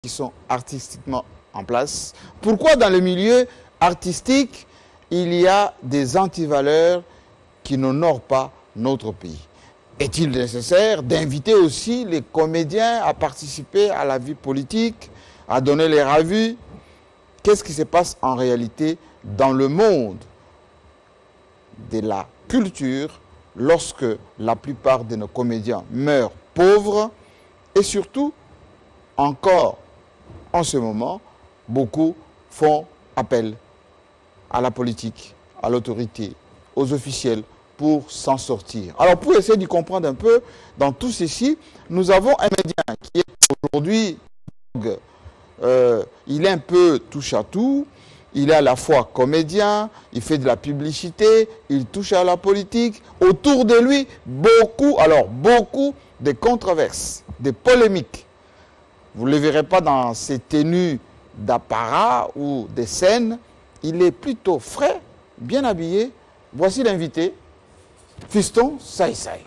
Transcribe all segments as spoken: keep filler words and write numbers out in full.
qui sont artistiquement en place. Pourquoi dans le milieu artistique, il y a des antivaleurs qui n'honorent pas notre pays? Est-il nécessaire d'inviter aussi les comédiens à participer à la vie politique, à donner les avis? Qu'est-ce qui se passe en réalité dans le monde de la culture lorsque la plupart de nos comédiens meurent pauvres et surtout, encore en ce moment, beaucoup font appel à la politique, à l'autorité, aux officiels pour s'en sortir. Alors pour essayer d'y comprendre un peu, dans tout ceci, nous avons un média qui est aujourd'hui, euh, il est un peu touche à tout, il est à la fois comédien, il fait de la publicité, il touche à la politique. Autour de lui, beaucoup, alors beaucoup de controverses, de polémiques. Vous ne le verrez pas dans ses tenues d'apparat ou de scène. Il est plutôt frais, bien habillé. Voici l'invité, Fiston Saïsaï.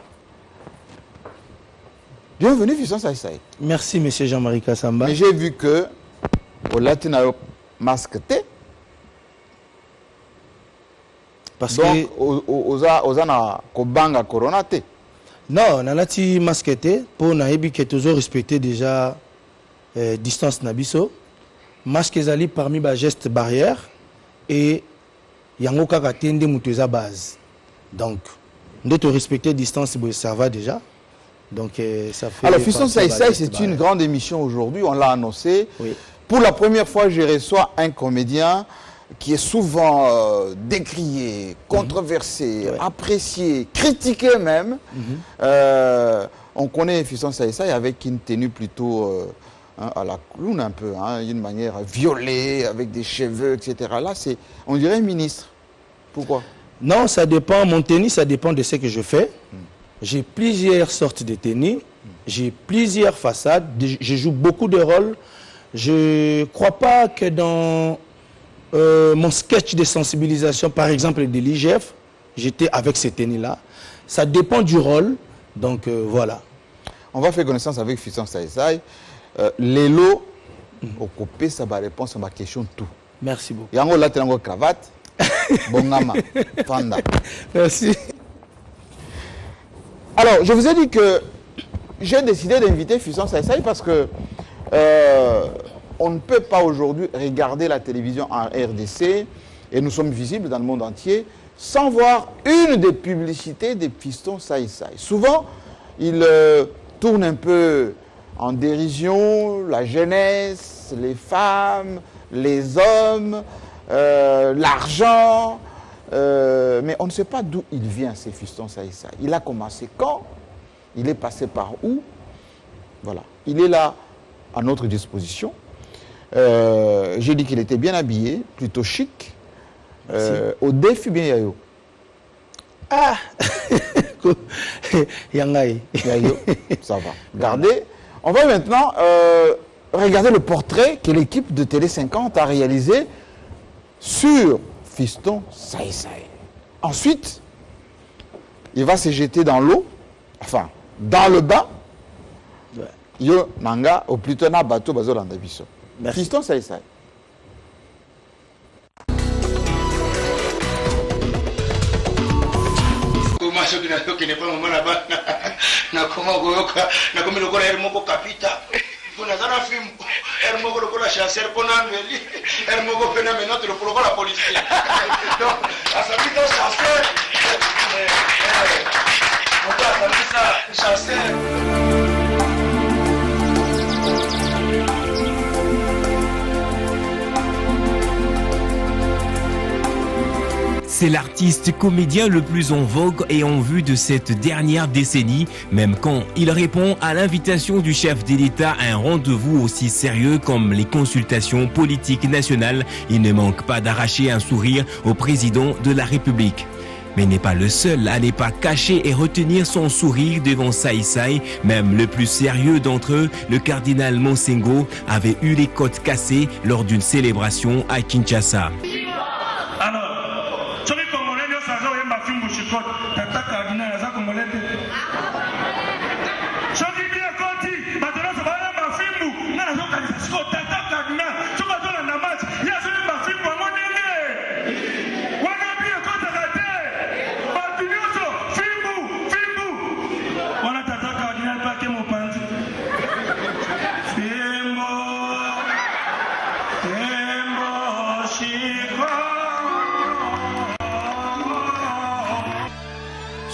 Bienvenue, Fiston Saïsaï. Merci, monsieur Jean-Marie Kassamba. Mais j'ai vu que au latin masqueté. Parce donc, que aux ana kobanga corona te. Non, nanati masqueté pour naebi que toujours respecter déjà euh, distance nabiso. Masque ezali parmi ba gestes barrières et yango kaka tende muteza base. Donc, nous te respecter distance, ça va déjà. Donc, euh, ça fait. Alors, Fiston Saïsaï, c'est une grande émission aujourd'hui, on l'a annoncé. Oui. Pour la première fois, je reçois un comédien qui est souvent euh, décrié, controversé, ouais. apprécié, critiqué même. Mm-hmm. euh, on connaît Fiston Saïsaï avec une tenue plutôt euh, hein, à la clown un peu, hein, une manière violée, avec des cheveux, et cetera. Là, c'est, on dirait un ministre. Pourquoi? Non, ça dépend. Mon tennis, ça dépend de ce que je fais. Mm. J'ai plusieurs sortes de tennis. Mm. J'ai plusieurs façades. Je joue beaucoup de rôles. Je ne crois pas que dans euh, mon sketch de sensibilisation, par exemple de l'I G F, j'étais avec ces tennis-là. Ça dépend du rôle. Donc euh, voilà. On va faire connaissance avec Fiston Saïsaï. Euh, Lélo, mm. au copé, ça va répondre à ma question tout. Merci beaucoup. Yango là, tu as une cravate. Bongama, Fanda. Merci. Alors, je vous ai dit que j'ai décidé d'inviter Fiston Saïsaï parce que euh, on ne peut pas aujourd'hui regarder la télévision en R D C et nous sommes visibles dans le monde entier sans voir une des publicités de Fiston Saïsaï. Souvent, il euh, tourne un peu en dérision la jeunesse, les femmes, les hommes, euh, l'argent, euh, mais on ne sait pas d'où il vient, ces Fiston Saïsaï. Il a commencé quand? Il est passé par où? Voilà. Il est là à notre disposition. Euh, J'ai dit qu'il était bien habillé, plutôt chic. Euh, au défi bien yayo. Ah Yangaï. Yayo, ça va. Regardez. On va maintenant euh, regarder le portrait que l'équipe de Télé cinquante a réalisé sur Fiston Saïsaï. Ensuite, il va se jeter dans l'eau, enfin, dans le bain. Ouais. Yo nanga, ou plutôt na bateau bazo landabiso. Fiston Saïsaï. Unazana film ermoko lokola chasseur pona nweli ermoko pena maintenant te lokola la police donc asabito chasseur on peut asabito chasseur. C'est l'artiste comédien le plus en vogue et en vue de cette dernière décennie, même quand il répond à l'invitation du chef de l'État à un rendez-vous aussi sérieux comme les consultations politiques nationales, il ne manque pas d'arracher un sourire au président de la République. Mais n'est pas le seul à ne pas cacher et retenir son sourire devant Saïsaï. Même le plus sérieux d'entre eux, le cardinal Monsengo, avait eu les côtes cassées lors d'une célébration à Kinshasa.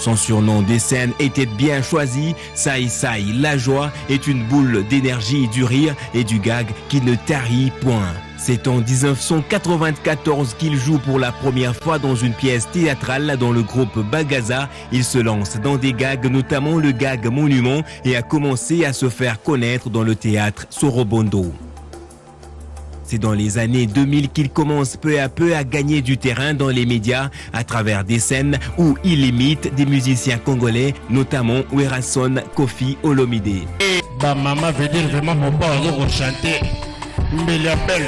Son surnom des scènes était bien choisi. Saï Saï, la joie, est une boule d'énergie, du rire et du gag qui ne tarit point. C'est en mille neuf cent quatre-vingt-quatorze qu'il joue pour la première fois dans une pièce théâtrale dans le groupe Bagaza. Il se lance dans des gags, notamment le gag Monument, et a commencé à se faire connaître dans le théâtre Sorobondo. C'est dans les années deux mille qu'il commence peu à peu à gagner du terrain dans les médias à travers des scènes où il imite des musiciens congolais, notamment Werason Kofi Olomide. Bah maman veut dire vraiment mon père va chanter Mbele Belle.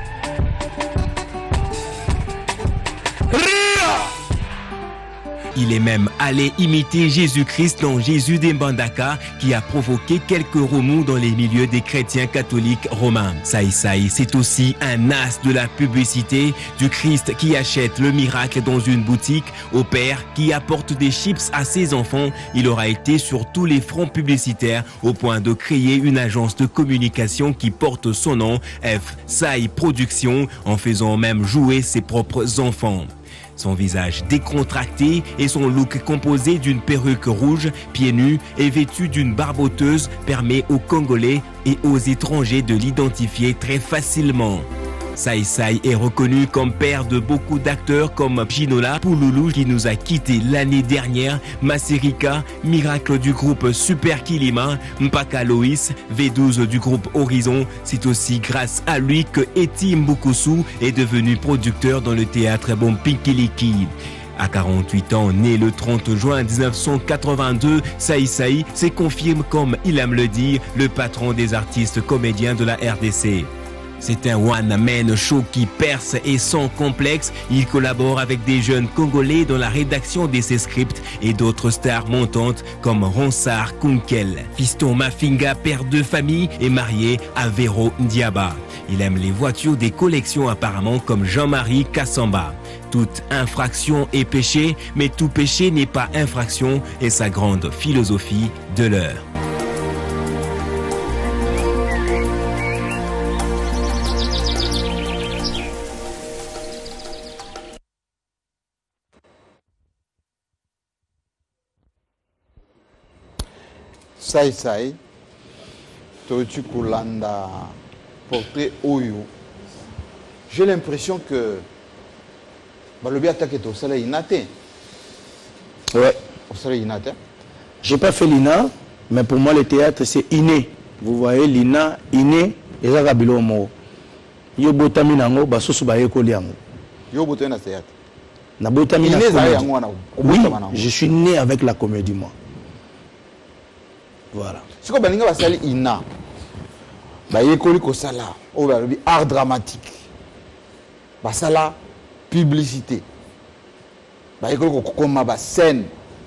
Il est même allé imiter Jésus-Christ dans Jésus des Mbandaka, qui a provoqué quelques remous dans les milieux des chrétiens catholiques romains. Saï Saï, c'est aussi un as de la publicité, du Christ qui achète le miracle dans une boutique, au père qui apporte des chips à ses enfants. Il aura été sur tous les fronts publicitaires au point de créer une agence de communication qui porte son nom, F. Saï Productions, en faisant même jouer ses propres enfants. Son visage décontracté et son look composé d'une perruque rouge, pieds nus et vêtu d'une barboteuse permet aux Congolais et aux étrangers de l'identifier très facilement. Saï Saï est reconnu comme père de beaucoup d'acteurs comme Ginola Pouloulou qui nous a quittés l'année dernière, Maserika, Miracle du groupe Super Kilima, Mpaka Loïs, V douze du groupe Horizon. C'est aussi grâce à lui que Eti Mbukusu est devenu producteur dans le théâtre Bompikiliki. À quarante-huit ans, né le trente juin mille neuf cent quatre-vingt-deux, Saï Saï se confirme, comme il aime le dire, le patron des artistes comédiens de la R D C. C'est un one-man show qui perce et sans complexe. Il collabore avec des jeunes Congolais dans la rédaction de ses scripts et d'autres stars montantes comme Ronsard Kunkel. Fiston Mafinga, père de famille, est marié à Véro Ndiaba. Il aime les voitures des collections apparemment comme Jean-Marie Kassamba. Toute infraction est péché, mais tout péché n'est pas infraction, et sa grande philosophie de l'heure. Saï Saï, Totu Kulanda, portrait Oyo. J'ai l'impression que Balobi attaque au soleil inaté. Ouais. Au soleil inaté. J'ai pas fait l'I N A, mais pour moi le théâtre c'est inné. Vous voyez l'I N A, inné, et ça rabilo mo. Yo botami nango, basosu ba yekoli yango. Yo botami na théâtre. Na botami na comédie. Oui, je suis né avec la comédie moi. Voilà. Si vous avez un ina, vous avez un art dramatique, vous avez une publicité, vous avez une scène.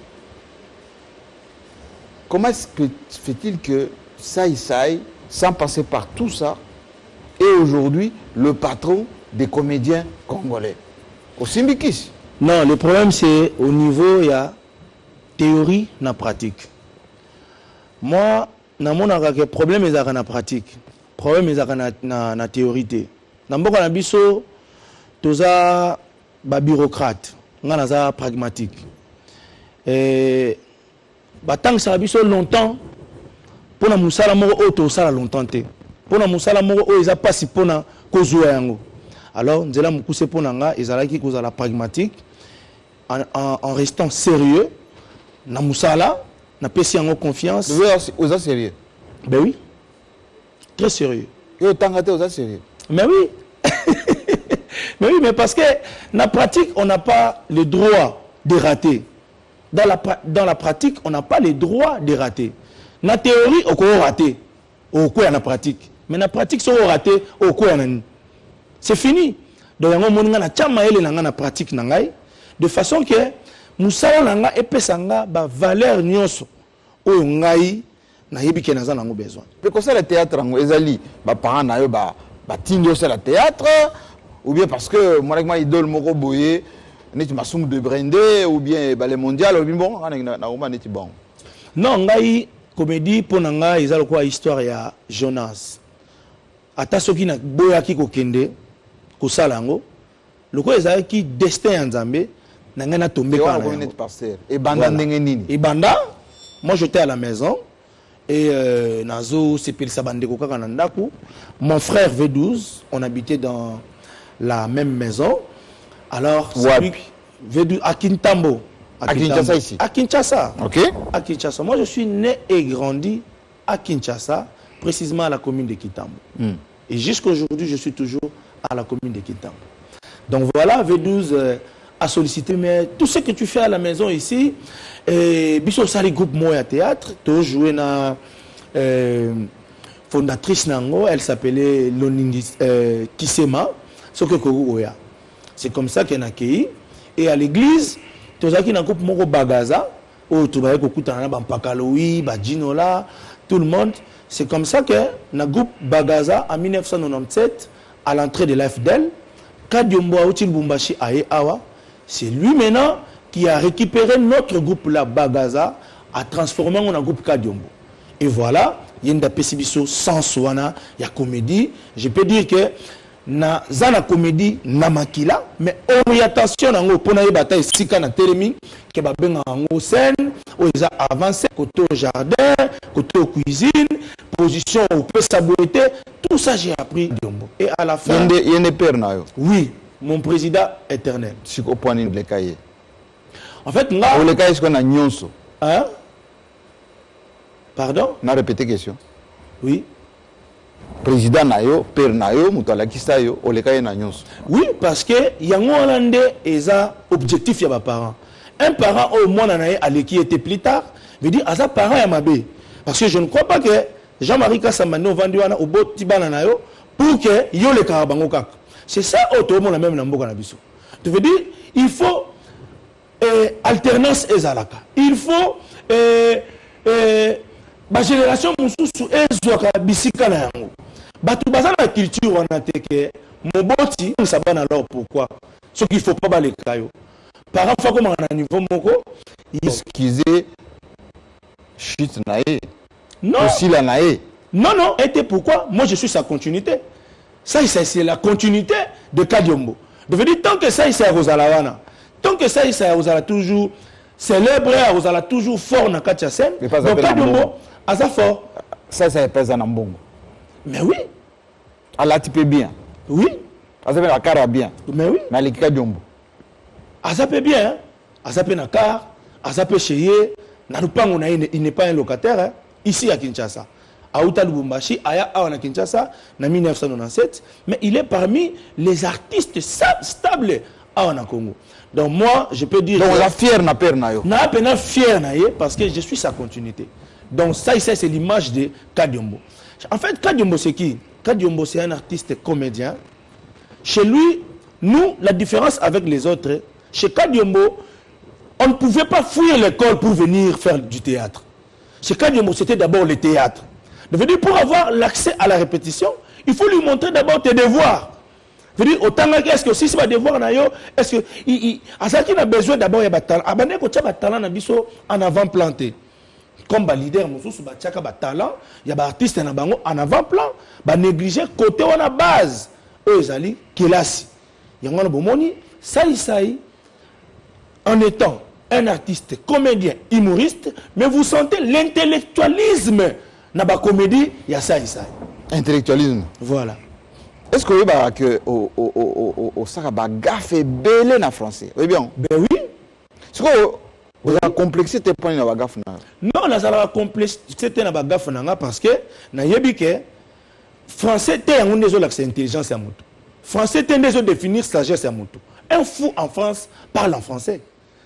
Comment fait-il que Saï Saï, sans passer par tout ça, est aujourd'hui le patron des comédiens congolais? Au Simbikis? Non, le problème c'est au niveau, il y a théorie et pratique. Moi, na mona ka problème ezaka na pratique. Problème ezaka na na, na théorie te. Na mboka na biso toza ba bureaucrate, ngana za pragmatique. Eh ba tang sa biso longtemps pona musala moko o to sala longtemps te. Pona musala moko o eza pasi pona kozwa yango. Alors nzela mukuse pona nga ezalaki kozala pragmatique en, en, en restant sérieux na musala. Na pesi en confiance. Vous êtes sérieux? Ben oui. Très sérieux. Vous êtes sérieux? Mais oui. Mais oui, mais parce que dans la pratique, on n'a pas le droit de rater. Dans la, dans la pratique, on n'a pas le droit de rater. Dans la théorie, on peut rater. Au quoi dans la pratique. Mais dans la pratique, si on rater, au quoi c'est fini. Donc, on a dans la pratique. De façon que musala nanga epesanga ba valeur nyonso oyo ngai na yebike naza nango besoin. Mais comme ça le théâtre ngo ezali ba parents na yo ba ba tindio ça le théâtre ou bien parce que moi avec ma idole moko boye neti masumu de Brendé ou bien ba le mondial ou bien bon na na oma neti bon. Non ngai comédie pona nga ezalo kwa histoire ya Jonas. Ata soki na boya ki kokende ko salango loko ezali ki destin ya Nzambe. Nangana tombé par et Banda Nengenini. Et Banda, moi j'étais à la maison et euh, Nazo Sepel Sabandeko Kanandaku, mon frère V douze, on habitait dans la même maison. Alors, ouais. V douze à Kintambo. À Kinshasa ici. À Kinshasa. Ok. À Kinshasa. Moi je suis né et grandi à Kinshasa, précisément à la commune de Kitambo. Mm. Et jusqu'à aujourd'hui, je suis toujours à la commune de Kitambo. Donc voilà, V douze euh, a sollicité, mais tout ce que tu fais à la maison ici, et Bisso Sali groupe Moya Théâtre, tu joué na euh, fondatrice Nango, elle s'appelait Loningi euh, Kisema, c'est comme ça qu'elle a accueilli. Et à l'église, tu as un groupe Moko Bagaza, où tu as un Pakaloui, Badjinola, tout le monde. C'est comme ça que le groupe Bagaza, en mille neuf cent quatre-vingt-dix-sept, à l'entrée de l'A F D L, Kadiombo Aoutil Bumbashi Aye Awa, c'est lui maintenant qui a récupéré notre groupe là, Bagaza, a transformé en un groupe Kadiombo. Et voilà, il y a une pessibiso sans soana, il y a comédie. Je peux dire que na zana comédie na makila, mais orientation nango pona y bataille sika na telemi ke ba benga ngo scène, o ils a avancé côté au jardin, côté au cuisine, position où peut s'abriter, tout ça j'ai appris Diombo. Et à la fin, il y a des pères nayo. Oui, mon président éternel. Si au point de cahier. En fait, là, au le cahier ce qu'on a nyonso. Hein? Pardon? On a répété question. Oui. Président nayo, père nayo, mutala kisayo, au le cahier na nyonso. Oui, parce que yango hollandais est un objectif ya ba parents. Un parent au moins nanaye ale qui était plus tard, veut dire asa parent ya mabe. Parce que je ne crois pas que Jean-Marie Kassamano vendu au beau tibana nayo pour que yo le karabango kak. C'est ça auto mon même namboka na biso. Tu veux dire il faut euh, alternance ezalaka. Il faut euh, euh, ba génération mususu ezwaka bisika na yango. Batu baza na culture wana teke moboti sabana alors pourquoi ce qu'il faut pas balayer kayo. Par exemple comme à niveau moko excusez chute naé. Non. Aussi la naé. Non non, et pourquoi moi je suis sa continuité. Ça c'est la continuité de Kadiombo. De dire tant que ça c'est Rosalawana, tant que ça c'est Rosala toujours célèbre, Rosala toujours fort dans Katia scène. Donc Kadiombo a ça fort. Ça ça pèse en Mbongo. Mais oui. À la type bien. Oui. À ça la cara bien. Mais oui. Mais les Kadiombo. À ça peut bien. À ça peut na car, à ça peut chez na lupango na il n'est pas un locataire hein, ici à Kinshasa. À Outa Lubumbashi, aya à Kinshasa, en mille neuf cent quatre-vingt-dix-sept, mais il est parmi les artistes stables à Congo. Donc moi, je peux dire... Donc la fière n'a pas nayo. N'a pas fière nayo parce que je suis sa continuité. Donc ça, ça c'est l'image de Kadiombo. En fait, Kadiombo c'est qui? Kadiombo c'est un artiste comédien. Chez lui, nous, la différence avec les autres, chez Kadiombo, on ne pouvait pas fuir l'école pour venir faire du théâtre. Chez Kadiombo, c'était d'abord le théâtre. Ça veut dire pour avoir l'accès à la répétition, il faut lui montrer d'abord tes devoirs. Ça veut dire autant est-ce que si c'est pas devoir est-ce que il a besoin d'abord il y a talent. Abandonner ko tcha talent na biso en avant planté. Comme ba leader mususu ba tchaka ba talent, il y a ba artiste na bango en avant plan, ba négliger côté on a base. O ezali kelasi. Yango na bomoni sai sai en étant un artiste, comédien, humoriste, mais vous sentez l'intellectualisme dans la comédie, il y a ça et ça. Intellectualisme. Voilà. Est-ce que vous avez que au au au au ça va gaffe belé en français? Oui bien. Ben oui. Est-ce que vous avez complexité point dans la gaffe na? Non, la ça complexité dans la gaffe na parce que na yebi que français t'es un des autres intelligence à moto. Français t'es des autres définir sagesse à moto. Un fou en France parle en français.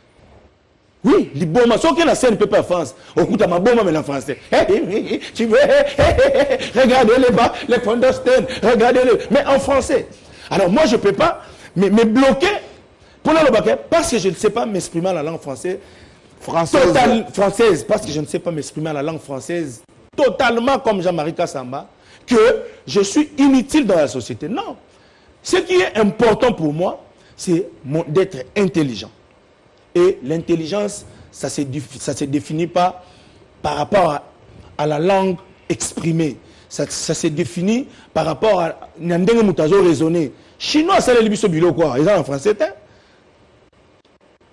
Oui, les bombes, sauf que la scène ne peut pas France. Au coup de ma bombe, mais en français. Tu veux, regardez les bas, les Fondosten, regardez-le. Mais en français. Alors moi, je ne peux pas me, me bloquer pour le baquet parce que je ne sais pas m'exprimer en la langue française. Française. Total, française, parce que je ne sais pas m'exprimer en la langue française totalement comme Jean-Marie Kassamba, que je suis inutile dans la société. Non. Ce qui est important pour moi, c'est d'être intelligent. Et l'intelligence, ça ne se définit pas par rapport à, à la langue exprimée. Ça, ça se définit par rapport à raisonner. Chinois, ça les biso bilo quoi. Ils ont en français.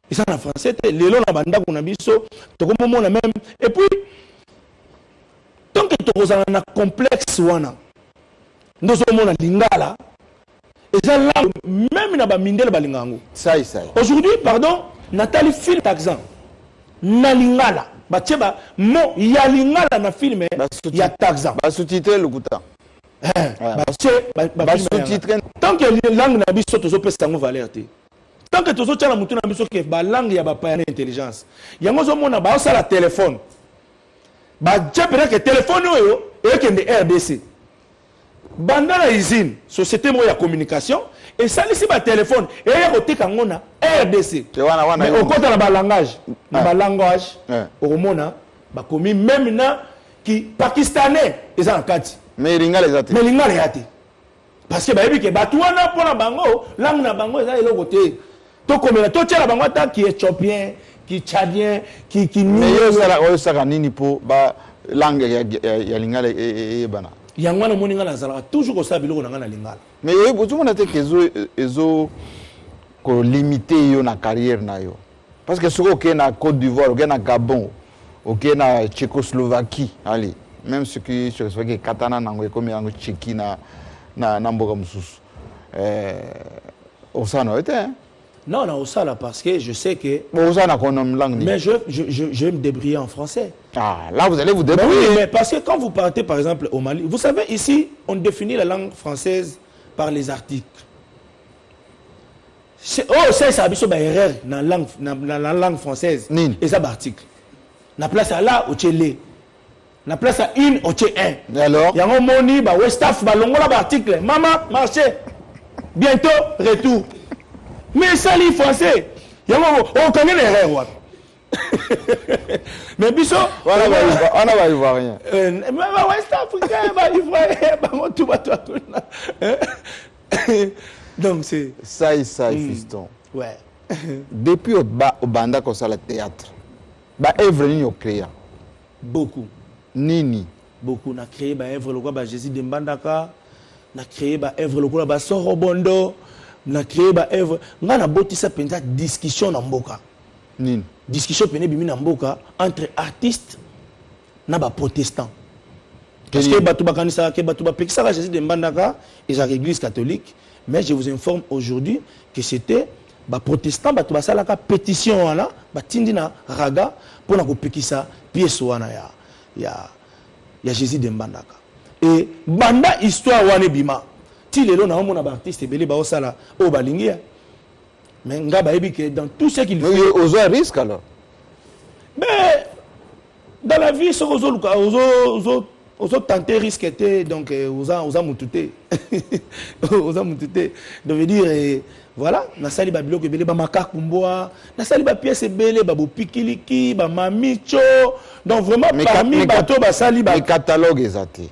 Et ça en français, les lois na banda qu'on a biso, to comme on a même. Et puis, tant que tu as un complexe wana, nous sommes en lingala. Et ça là, même na ba mindel balingango. Ça ça. Aujourd'hui, pardon, Nathalie film taxan. Na lingala, ba tcheba mo ya lingala na film ya taxan. Ba sous-titre le kuta. Eh, ba tche ba sous-titre. Tant que langue na biso to zo pesa ngo valeur te. Tant que tu as la mouton qui ba langue ya ba pa intelligence. Yango zo mona ba ça la téléphone. Ba djepera que téléphone yo et que de R D C. Banda la usine, société mo ya communication et ça ici ba téléphone et ya côté kangona R D C. Mais au côté na ba langage, na ba langage au mona ba komi même na qui pakistanais ils en kati. Mais linga les até. Mais linga les até. Parce que ba yebi ke ba tuana pona bango langue na bango ça elo côté. To comme to tchela bango ta qui est éthiopien, qui tchadien, qui qui mais yo sala o saka nini po ba langue ya ya lingala e bana. Yangwana moninga na zala toujours ko sa biloko na ngana lingala. Mais yo botu mona te kezo ezo ko limiter yo na carrière na yo. Parce que soko ke na Côte d'Ivoire, ke na Gabon, ok na Tchécoslovaquie, allez, même ce qui se fait que katana nango comme yango Tchéquie na na na mboka mususu. Euh au ça non était hein. Non, non, ça là, parce que je sais que... Bon, ça, langue. Mais je, je, je, je vais me débrouiller en français. Ah, là, vous allez vous débrouiller. Mais oui, mais parce que quand vous partez, par exemple, au Mali, vous savez, ici, on définit la langue française par les articles. Oh, c'est ça, c'est une erreur dans la langue, dans la langue française. Nin. Et ça, article. La place à là, au tchélé. La place à une, au tché un. Et alors? Il y a un moni, bah, Westaf, bah, l'ongola, bah, article. Maman, marché. Bientôt, retour. Mais ça, les Français, on connaît les erreurs. Mais Bisso, on n'a pas ivoirien. Mais West Africain, tout va tout. Donc c'est. Ça et ça, fiston. Ouais. Depuis au Banda qu'on le théâtre, bah œuvre ni au créa. Beaucoup. Nini. Beaucoup. On a créé bah œuvre le quoi bah Jésus de Mbandaka. On a créé bah œuvre le quoi bah Sorobondo. Na créé ba œuvre ngana botisa penza discussion na mboka nini discussion pene bimi na mboka entre artistes na ba protestants parce que batu bakanisa ke batu ba pekisa ka Jésus de Mbandaka et la église catholique mais je vous informe aujourd'hui que c'était ba protestants batu basala ka pétition wana ba tindi na raga pour na ko pekisa pièce wana ya ya ya Jésus de Mbandaka et banda histoire wana bima si les gens ont un artiste belé ba osala o balingia mais ngaba ebi que dans tout ce qu'il fait aux un risque alors mais dans la vie ce aux luka aux aux aux tenter risque était donc aux aux amutute aux amutute donc veut dire voilà na sali ba biloko belé ba makakumboa na sali ba pièce belé ba bopikiliki ba mamicho donc vraiment parmi bato ba sali ba catalogue ezate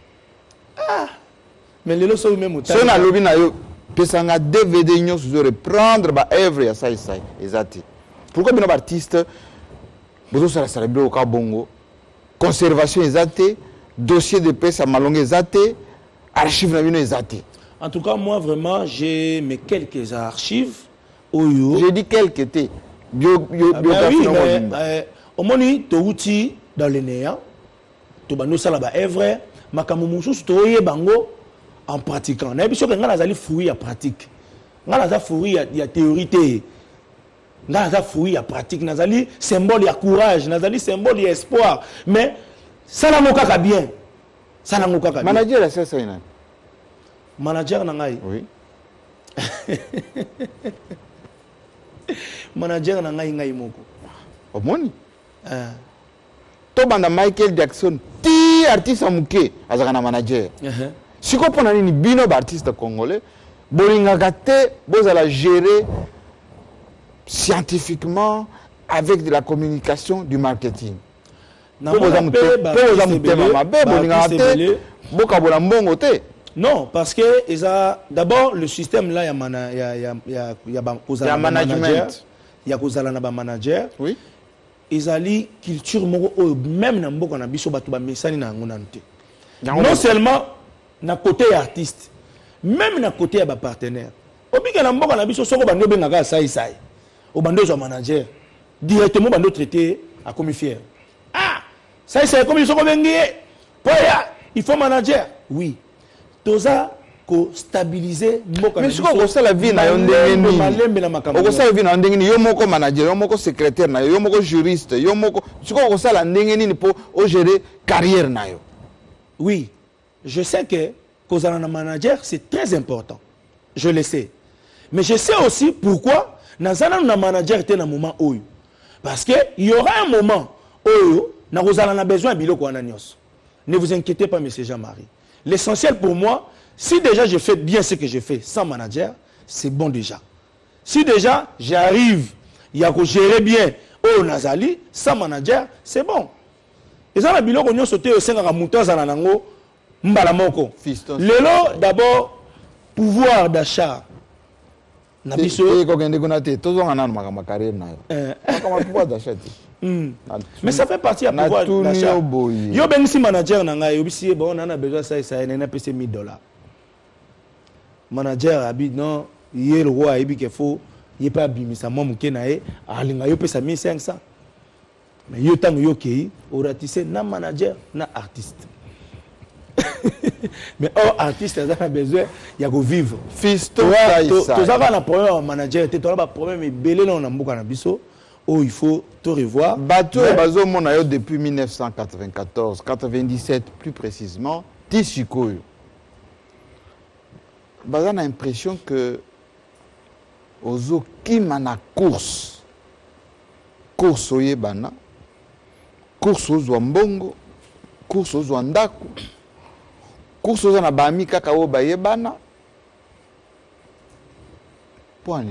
ah. Mais les lois sont même au temps. Si on a lobby na yo, pesanga D V D nyo sur reprendre ba œuvre ya ça ça exact. Pourquoi bien artiste bozo sala sala bio ka bongo conservation exact, dossier de presse à malongue exact, archives na bino exact. En tout cas moi vraiment j'ai mes quelques archives oyo. J'ai dit quelques té. Bio bio bio ah, oui, mais au moni to outi dans le néant. To bano sala ba œuvre makamu mususu to ye bango en pratiquant. On a besoin que nous allons fouiller à pratique. Nous allons fouiller à théorie. Nous allons fouiller à pratique. Nous allons symbole à courage. Nous allons symbole à espoir. Mais ça n'a pas bien. Ça n'a pas bien. Manager, c'est ça. Manager, nangai. Oui. Manager, nangai ngai moko. Au moni. Ah. To banda Michael Jackson. Ti artiste amuke. Azakana manager. Si vous prenez un bino d'artistes congolais, vous allez gérer scientifiquement avec de la communication, du marketing. Non, parce que d'abord le système là, il y a management, il y a manager. Oui. Ils ont culture même dans beaucoup na biso batu ba mesani na ngonante. Non seulement na côté artiste, même na côté ba partenaire. Obika na mboka na biso soko ba ndobe ngaka sai sai. au bando un manager directement bando traité à comme fier. Ah, ça c'est comme ils sont convaincus. Il faut manager. Oui. Tout ça ko stabiliser mboka. Mais ce qu'on ça la vie na yo ndenge ni. Oko ça la vie na ndenge ni yo moko manager, yo moko secrétaire na yo, yo moko juriste, yo moko ce qu'on ça la ndenge ni pour gérer carrière na yo. Oui. Je sais que cause un manager c'est très important. Je le sais. Mais je sais aussi pourquoi nazana na manager était dans moment oyo. Parce que il y aura un moment oyo na kozala na besoin biloko wana nyos. Ne vous inquiétez pas monsieur Jean-Marie. L'essentiel pour moi, si déjà je fais bien ce que je fais sans manager, c'est bon déjà. Si déjà j'arrive, il y a que gérer bien au Nazali, sans manager, c'est bon. Et ça, la biloko nyo sauté au sein de la mouton zananango, mbalamoko. Lelo, d'abord, pouvoir d'achat. Nabiso. Mais ça fait partie à pouvoir d'achat. Yo ben si manager nanga yo bisi bon on a besoin ça ça n'a pas mille dollars. Manager habite non, il le roi il qu'il faut, il pas bimisa moi muke nae, alinga yo pesa mille cinq cents. Mais yo tango yo kei, au ratissé na manager na artiste. Mais oh artiste ça a besoin il y a go vivre. Fils to ça ça. Tout ça va na problème manager, tu as pas problème mais belé non na mboka na biso. Oh, il faut te revoir. Bateau et bateau mon depuis mille neuf cent quatre-vingt-quatorze, quatre-vingt-dix-sept plus précisément, Tissikoyo. Baza a l'impression que ozo kimana course, course oye bana, course ozo mbongo, course ozo ndako, course ozo na bami kaka o baye bana. Point.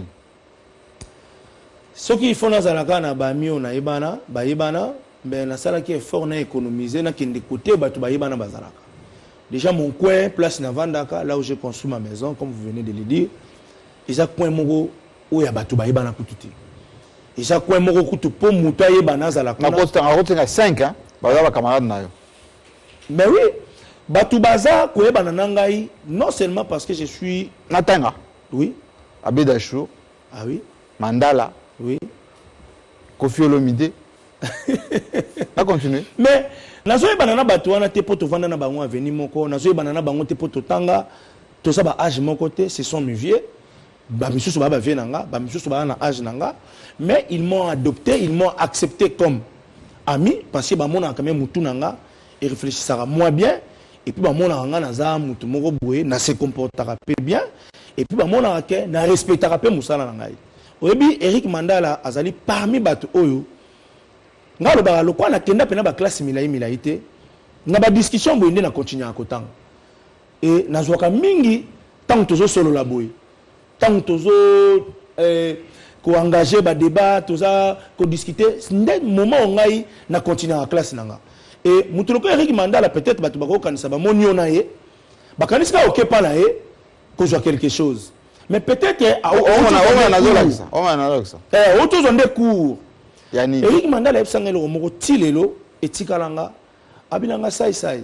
Ce qu'il faut dans la cana, bamio na ibana, ba ibana, ben la salle qui est fort na économiser, na qui côté batu ba ibana bazalaka. Déjà mon coin place na Vandaka, là où je construis ma maison, comme vous venez de le dire, ils a coin moko où ya batu ba ibana kututi. Ils a coin moko kutu po muta ibana za la cana. Na poste en route na cinq hein, baza ba camarade na yo. Mais oui, batu baza ko ibana nangai non seulement parce que je suis Natanga. Oui. Abedachou. Ah oui. Mandala. Oui. Kofi Olomide. A continuer. Mais nazo e banana batu wana te poto vanda na bango aveni moko, nazo e banana bango te poto tanga, to ça ba âge mon côté, ce sont mes vieux. Ba misusu ba ba vie nanga, ba misusu ba na âge nanga, mais ils m'ont adopté, ils m'ont accepté comme ami parce que ba mona quand même mutu nanga et réfléchissera moins bien et puis ba mona nanga na za mutu moko boye na se comportera bien et puis ba mona ke na respectera pe musala nanga. Oyebi Eric Mandala azali parmi batu oyo ngalo ba lokwa na kenda pena ba classe milai milai te na ba discussion boye na continuer akotanga et nazwaka mingi tant tozo solo la boye tant tozo eh ko engager ba débat toza ko discuter ndé moment ngai na continuer à classe nanga et mutuloko Eric Mandala peut-être batu bako kanisa ba monio na ye ba kanisa OK pas na ye ko joie quelque chose. Mais peut-être on a autour des cours. Eric Mandala est le mot tilelo et tikalanga abilanga sai sai.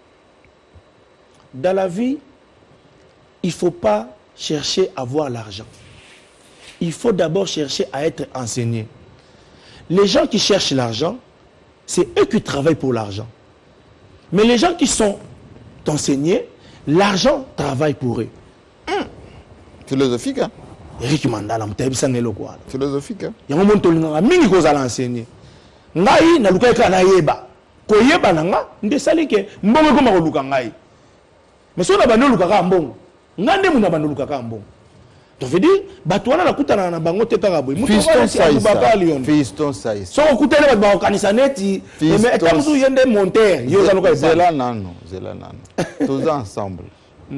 Dans la vie, il faut pas chercher à avoir l'argent. Il faut d'abord chercher à être enseigné. Les gens qui cherchent l'argent, c'est eux qui travaillent pour l'argent. Mais les gens qui sont enseignés, l'argent travaille pour eux. Philosophique, hein? Eric Mandala, m'taibisa ngelo kwa. Philosophique, hein? Yango monto linga mingi ko zala enseigner. Ngai na luka ka na yeba. Ko yeba nanga nde sali ke mbongo ko mako luka ngai. Mais so na bando luka ka mbongo. Ngande mu na bando luka ka mbongo. To veut dire batwana na kutana na bango te kaka boy. Fiston Saïsa. Fiston Saïsa. So ko kutana ba ba kanisa neti. Mais tamusu yende monter. Yo za luka zela nano, zela nano. Tous ensemble.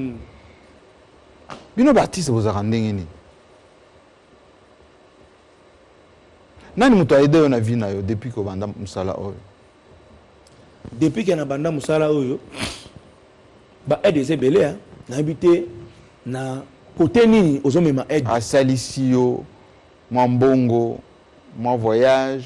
Bino Baptiste vous a rendu ni. Nani mutu aide na vie na yo depuis ko banda musala oyo. Depuis que na banda musala oyo ba aide ezebele hein na habité na côté nini ozomema aide a salisio moi mbongo moi voyage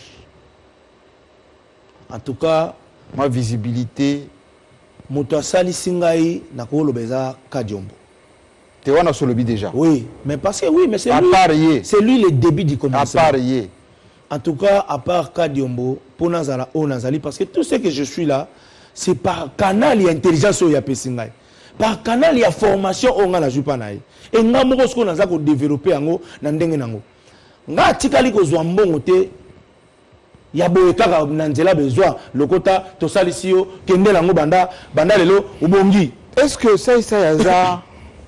en tout cas ma visibilité mutu asali singai na ko lobeza kadiombo. Tu es dans le déjà. Oui, mais parce que oui, mais c'est lui, c'est lui le début du commencement. À parier. En tout cas, à part Kadiombo, pour Nazala, O Nazali, parce que tout ce que je suis là, c'est par canal et intelligence au Yapesingay. Par canal et formation au Ngala Jupanaï. Et nga moko sko naza ko développer ango na ndenge nango. Nga tikali ko zwa mbongo te ya boye kaka na nzela besoin lokota to salisio kende nango banda banda lelo ubongi. Est-ce que ça ça yaza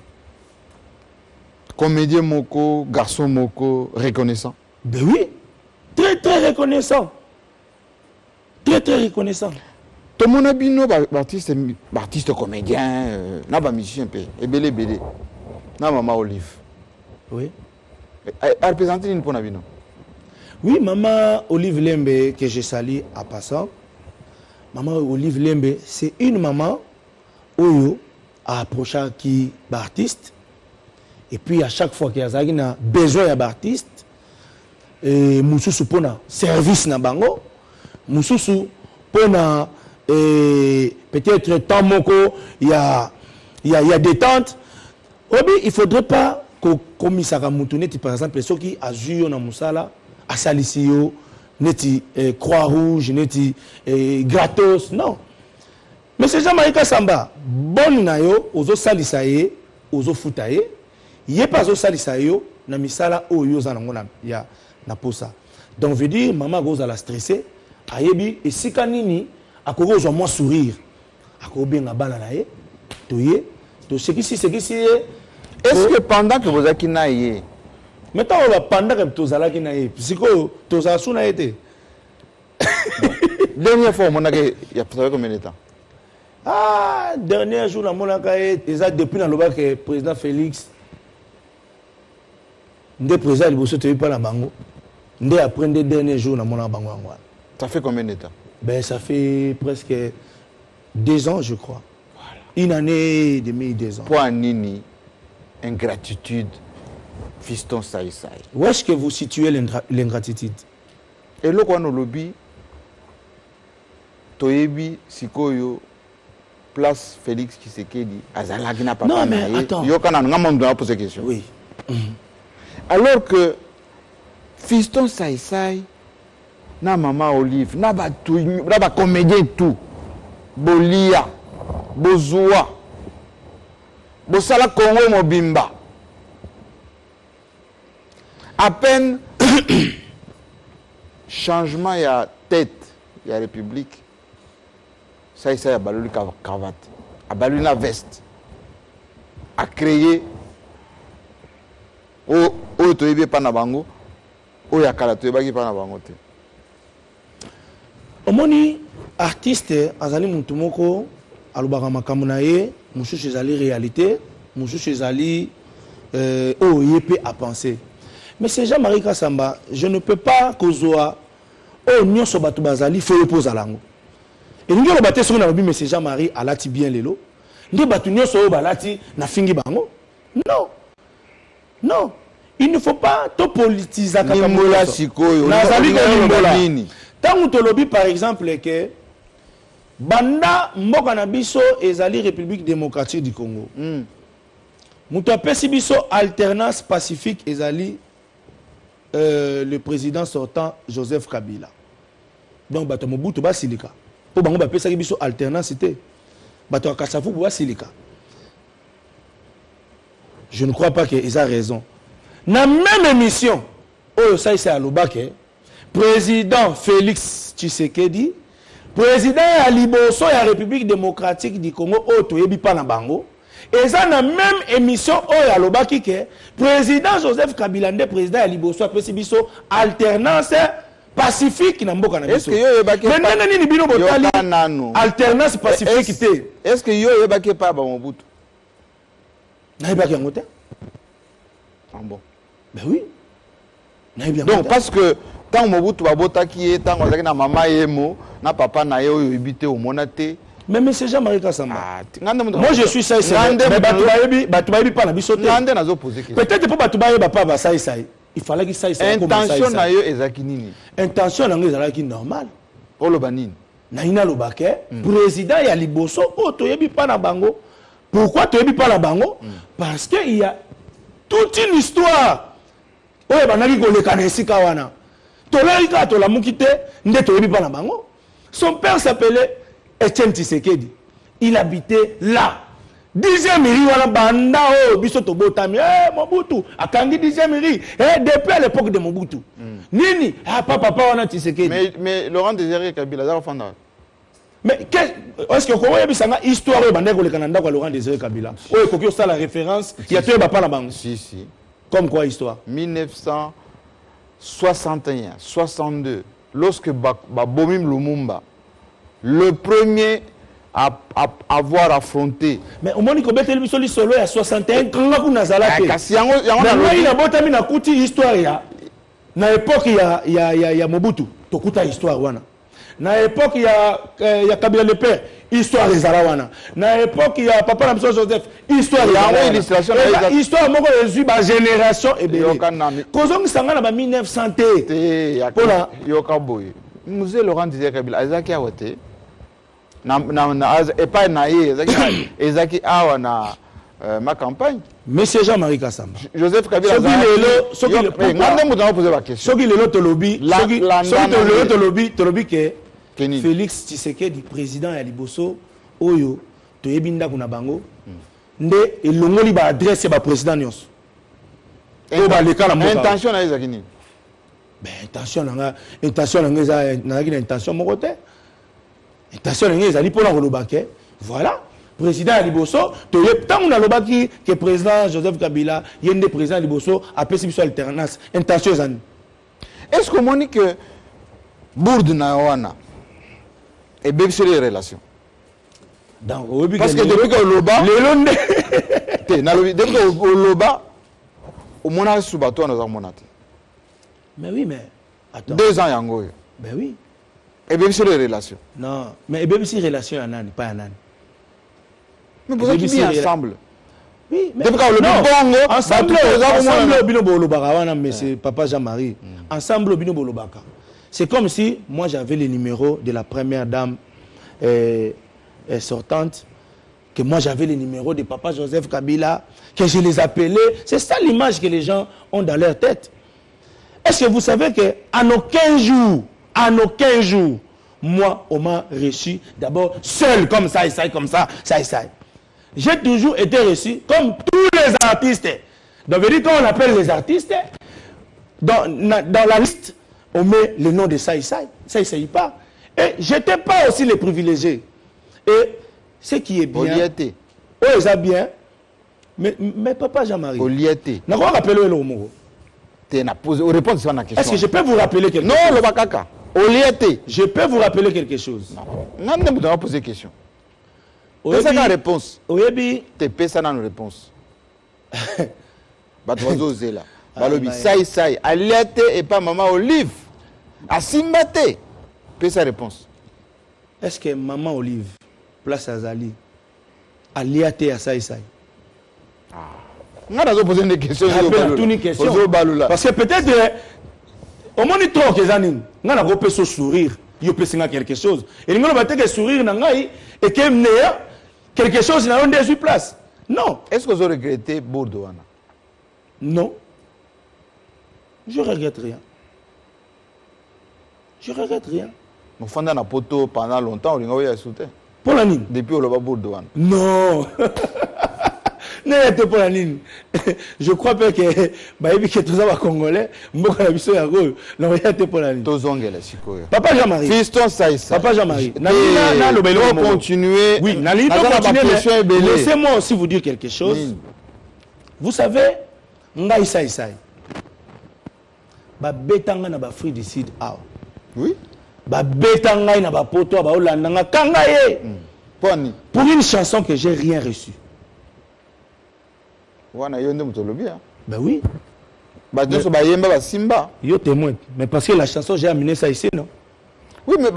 comédien moko, garçon moko reconnaissant? Ben oui. Très très reconnaissant. Très très reconnaissant. Tout le monde a bino artiste artiste comédien, euh, n'a pas musicien peu, et belé belé. Na maman Olive. Oui. Elle représente une bonne abino. Oui, maman Olive Lembe que je salue à passant. Maman Olive Lembe, c'est une maman où a approché qui artiste. Et puis à chaque fois qu'il y a besoin d'artiste, et mususu pona service na bango, mususu pona peut-être temps moko il y a il y a il y a détente. Obi, il faudrait pas que comme ça mutuneti par exemple ceux qui azur na musala asalisio neti croix rouge neti gratos non. Mais c'est Jean-Marie Kassamba bon na yo ozo salisa ye ozo futa ye yé pas ozo salisa yo na misala oyo za nango na ya na posa. Donc veut dire maman goza la stressé ayebi et sikanini akoko zo moi sourire akoko benga bana na ye toye to ce qui si ce qui si est-ce que pendant que vous êtes na ye maintenant on va pendant que tu zala ki na ye psycho to za suna été dernière fois mon a il y a combien de temps? Ah dernier jour na mona ka eza depuis na loba que président Félix ndé président liboso te pas la bango ndé après des derniers jours na mona bango ngwa. Ça fait combien de temps? Ben ça fait presque deux ans je crois. Voilà. Une année et demie, deux ans. Pour Nini, ingratitude, fiston saï saï. Où est-ce que vous situez l'ingratitude? Et là quand on lobby, toyebi sikoyo place Félix Tshisekedi azalaki na papa. Non mais attends. Yo kana nga monde na poser question. Oui. Mm-hmm. Alors que fiston saï saï na maman Olive na ba tout na ba comédien tout bolia bozua bosala Congo mobimba à peine changement ya tête ya république ça y ça a balulu cravate a balulu la veste a créé o o to yebe pa na bango o ya kala to yebaki pa na bango te. Omoni artiste azali muntu moko alobaka makambo na ye mosusu ezali réalité mosusu ezali euh, oh yepe à penser. Mais c'est Jean-Marie Kassamba, je ne peux pas kozwa oh nyonso bato bazali faut repose alango. Et nous on baté sur na lobi mais c'est Jean-Marie alati bien lelo. Ndi bato nyonso balati na fingi bango. Non. Non. Il ne faut pas to politiser Nimbola sikoyo. Nazali nimbola. Tant que lobby par exemple que banda mboka na biso ezali République démocratique du Congo. Mm. Muto apesi biso alternance pacifique ezali euh, le président sortant Joseph Kabila. Donc bato Mobutu ba silika. Po bango ba pesa biso alternance c'était bato Kassafu ba silika. Je ne crois pas que ils a raison. Na même émission oh ça c'est à Lobake. Président Félix Tshisekedi, président ya liboso ya République démocratique du Congo oto yebi pa na bango. Et ça na même émission o ya lobaki ke président Joseph Kabila ndé président ya liboso apesi biso alternance pacifique na mboka na biso. Est-ce que yo yebaki pa nana nini bino botali alternance pacifique te? Est-ce que yo yebaki pa ba Mobutu? Na yebaki yango te? Ah bon. Ben oui. Na yebaki. Donc parce que tant Mobutu babota qui est tant ozaki na mama yemo na papa na yo yebité au monate. Mais mais c'est Jean-Marie Kassamba. Ah, moi je suis ça c'est mais batubayebi batubayebi pas na biso te. Ngande nazo poser question. Peut-être pour batubayeba pas ba ça ça. Il fallait qu'il ça ça comme ça. Intention na yo ezaki nini? Intention na ngo ezalaki normal. Pour le banine. Na ina lobake président ya liboso oto yebi pas na bango Pourquoi tu es pas la bango? Mm. Parce qu'il y a toute une histoire. Oh, il y a des gens qui ont son père s'appelait Etienne Tshisekedi. Il habitait là. Dixième mairie, voilà, banda, oh, bisoto botami, eh, Mobutu, a Kangi dixième mairie, eh, depuis à l'époque de Mobutu. Mm. Nini, ah, papa, papa, on a Tshisekedi. Mais, mais Laurent Désiré Kabila, ça va faire. Mais est-ce que vous avez une histoire de Laurent Désiré Kabila? Oui, il faut que ça la référence. Il y a tout le la banque. Si, si. Comme quoi histoire? mille neuf cent soixante et un, soixante-deux, lorsque Babomim Lumumba, le premier à, à, à avoir affronté. Mais au moins, il y a une solo à soixante et un, quand on a zalé. Mais il y a une histoire. À l'époque, il y a, il y a, il y a Mobutu. Tu as une histoire. À l'époque, il y a, il y a Kabila le père. Histoire des Arawana. À l'époque, il y a Papa Ramso Joseph. Histoire des Arawana. Illustration. Histoire de la génération. Et bien, quand on s'en va en mille neuf cents. Il y a Yokaboy. Musée Laurent Désiré Kabila. Ezaki Awate. Et pas Naïe. Ezaki Awana. Ma campagne. Monsieur Jean-Marie Kassamba. Joseph Kabila. Ce qui est le lobby. Ce qui est le lobby. Félix Tshisekedi, président ya Liboso, Oyo, Toyebinda Kunabango, Nde, et l'ongoli va adresser le président Nyos. Intention na Ezakini. Ben, intention na intention na intention mon côté. Intention na Ezali pour l'Olobake. Voilà. Président ya Liboso, tant on a l'Olobaki que président Joseph Kabila, il y a un président Liboso, après c'est alternance. Intention Zani. Est-ce que on dit que Bourde na wana et bien sur les relations. Donc, parce que depuis que Loba, depuis que Loba, au moins sous bateau nous avons monté. Mais oui, mais attends. Deux ans yango. Ben oui. Et bien sur les relations. Non, mais bien sur les relations à Nani, pas à Nani. Mais vous êtes bien ensemble. Oui, mais depuis que Loba, ensemble, ensemble, bino bolo barawana, mais c'est Papa Jean-Marie. Ensemble, bino bolo baka. C'est comme si moi j'avais les numéros de la première dame euh, euh, sortante, que moi j'avais les numéros de Papa Joseph Kabila, que je les appelais. C'est ça l'image que les gens ont dans leur tête. Est-ce que vous savez qu'à nos quinze jours, à nos quinze jours, moi on m'a reçu d'abord seul comme ça et ça et comme ça, ça et ça. J'ai toujours été reçu comme tous les artistes. Donc vous dites quand on appelle les artistes, dans, dans la liste, on met le nom de ça et ça, ça et ça y pas. Et je n'étais pas aussi les privilégiés. Et ce qui est bien. Oliété. Oui, ça bien. Mais, mais papa Jean-Marie. Oliété. N'a pas rappelé le mot. Tu as posé réponse à la question. Est-ce que je peux vous rappeler quelque non, chose? Non, le bakaka. Oliété. Je peux vous rappeler quelque chose. Non, non, vous avez posé question. C'est ça la réponse. Oui, tu peux ça dans la réponse. Bah, tu vas oser là. Balobi, ça et ça. Oliété et pas maman Olive. À Simbate. Peu sa réponse. Est-ce que maman Olive, place à Zali, a liaté à ça et ça? On a posé une question. Une question. Parce que peut-être, au moins, il trouve que Zanin, on a repéré ce sourire, il peut signer quelque chose. Et nous avons que sourire, et que quelque chose n'a pas dix-huit places. Non. Est-ce que vous regrettez Bordeaux? Non. Je ne regrette rien. Je ne regrette rien. Nous faisons un poteau pendant longtemps, on a soutenu. Pour la ligne. Depuis on l'a Bordeaux. Non. Non, pour la ligne. Je crois pas que Baïbi qui est tous les Congolais, Mboka la biso ya go, non il était pour la ligne. Tozongela sikoyo. Papa Jean-Marie. Fiston Saïssa. Papa Jean-Marie. Nalina na lobelo continuer. Oui, Nalina continuer. Laissez-moi aussi vous dire quelque chose. Vous savez, ngai Saïssa. Ba betanga na ba fruit du sud ah. Oui. Ba betanga na ba poto ba olanda kanga ye. Pour une chanson que j'ai rien reçu. Ben oui. Yo témoin. Mais parce que la chanson, j'ai amené ça ici, non? Oui, mais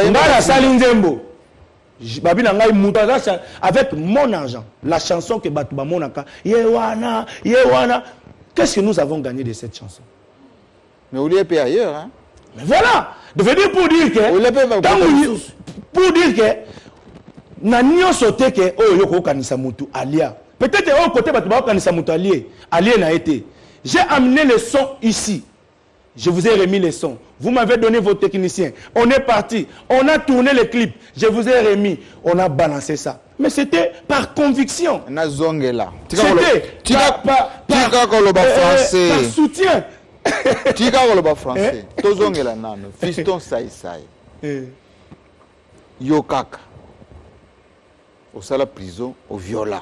avec mon argent, la chanson que Batouba Monaka, Yewana, Yewana. Qu'est-ce que nous avons gagné de cette chanson? Mais vous l'avez ailleurs, hein? Mais voilà. De venir pour dire que. Pour dire que. na nyonso te ke oyo yoko kanisa mutu alia. Peut-être au côté batu ba kanisa mutu allié, allié n'a été. J'ai amené le son ici. Je vous ai remis les sons. Vous m'avez donné vos techniciens. On est parti. On a tourné le clip. Je vous ai remis. On a balancé ça. Mais c'était par conviction. C'était par, par, par, euh, par soutien. Tika koloba français. Tozongela nano. Fiston sai sai. Yo kaka. Au sala prison, au viola.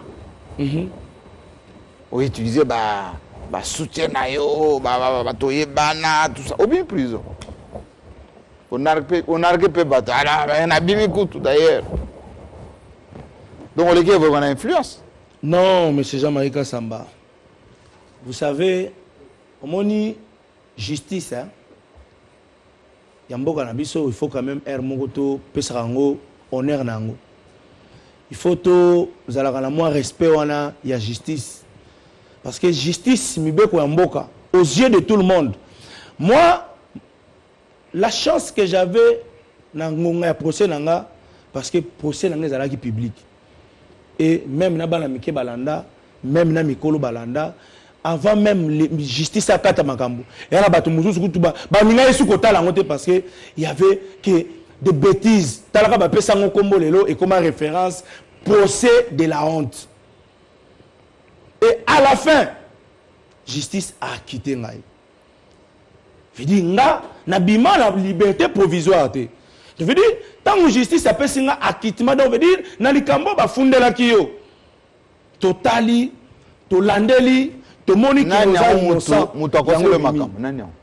Au utiliser bah bah soutien na yo, bah bah bah toye bana tout ça. Au bien prison. On a on a peu bataille. On a bien écouté d'ailleurs. Donc, les gars, vous avez une influence? Non, M. Jean-Marie Kassamba. Vous savez, on dit justice. Hein? Il faut quand même ermoto pesarango honneur nango. Il faut que vous avez moins respect il y a justice. Parce que justice mibeko yamboka aux yeux de tout le monde. Moi, la chance que j'avais dans le procès nanga parce que le procès nanga est public. Et même na bana mike balanda, même na mikolo balanda, avant même la justice à kata makambo. Et là batu muzusu kutuba, ba ninga yesu kota la ngote parce que il y avait que des bêtises. Talaka ba pesa ngo kombo lelo et comme référence procès de la honte. Et à la fin, justice a quitté ngai. Je dis nga na bima la liberté provisoire te. Je veux dire, tant que justice a fait un acquittement, donc veut dire, dans les cambo ba funde la kiyo. Totali, to landeli, to moni ki oza innocent. Mutu akose le makam. Nani on?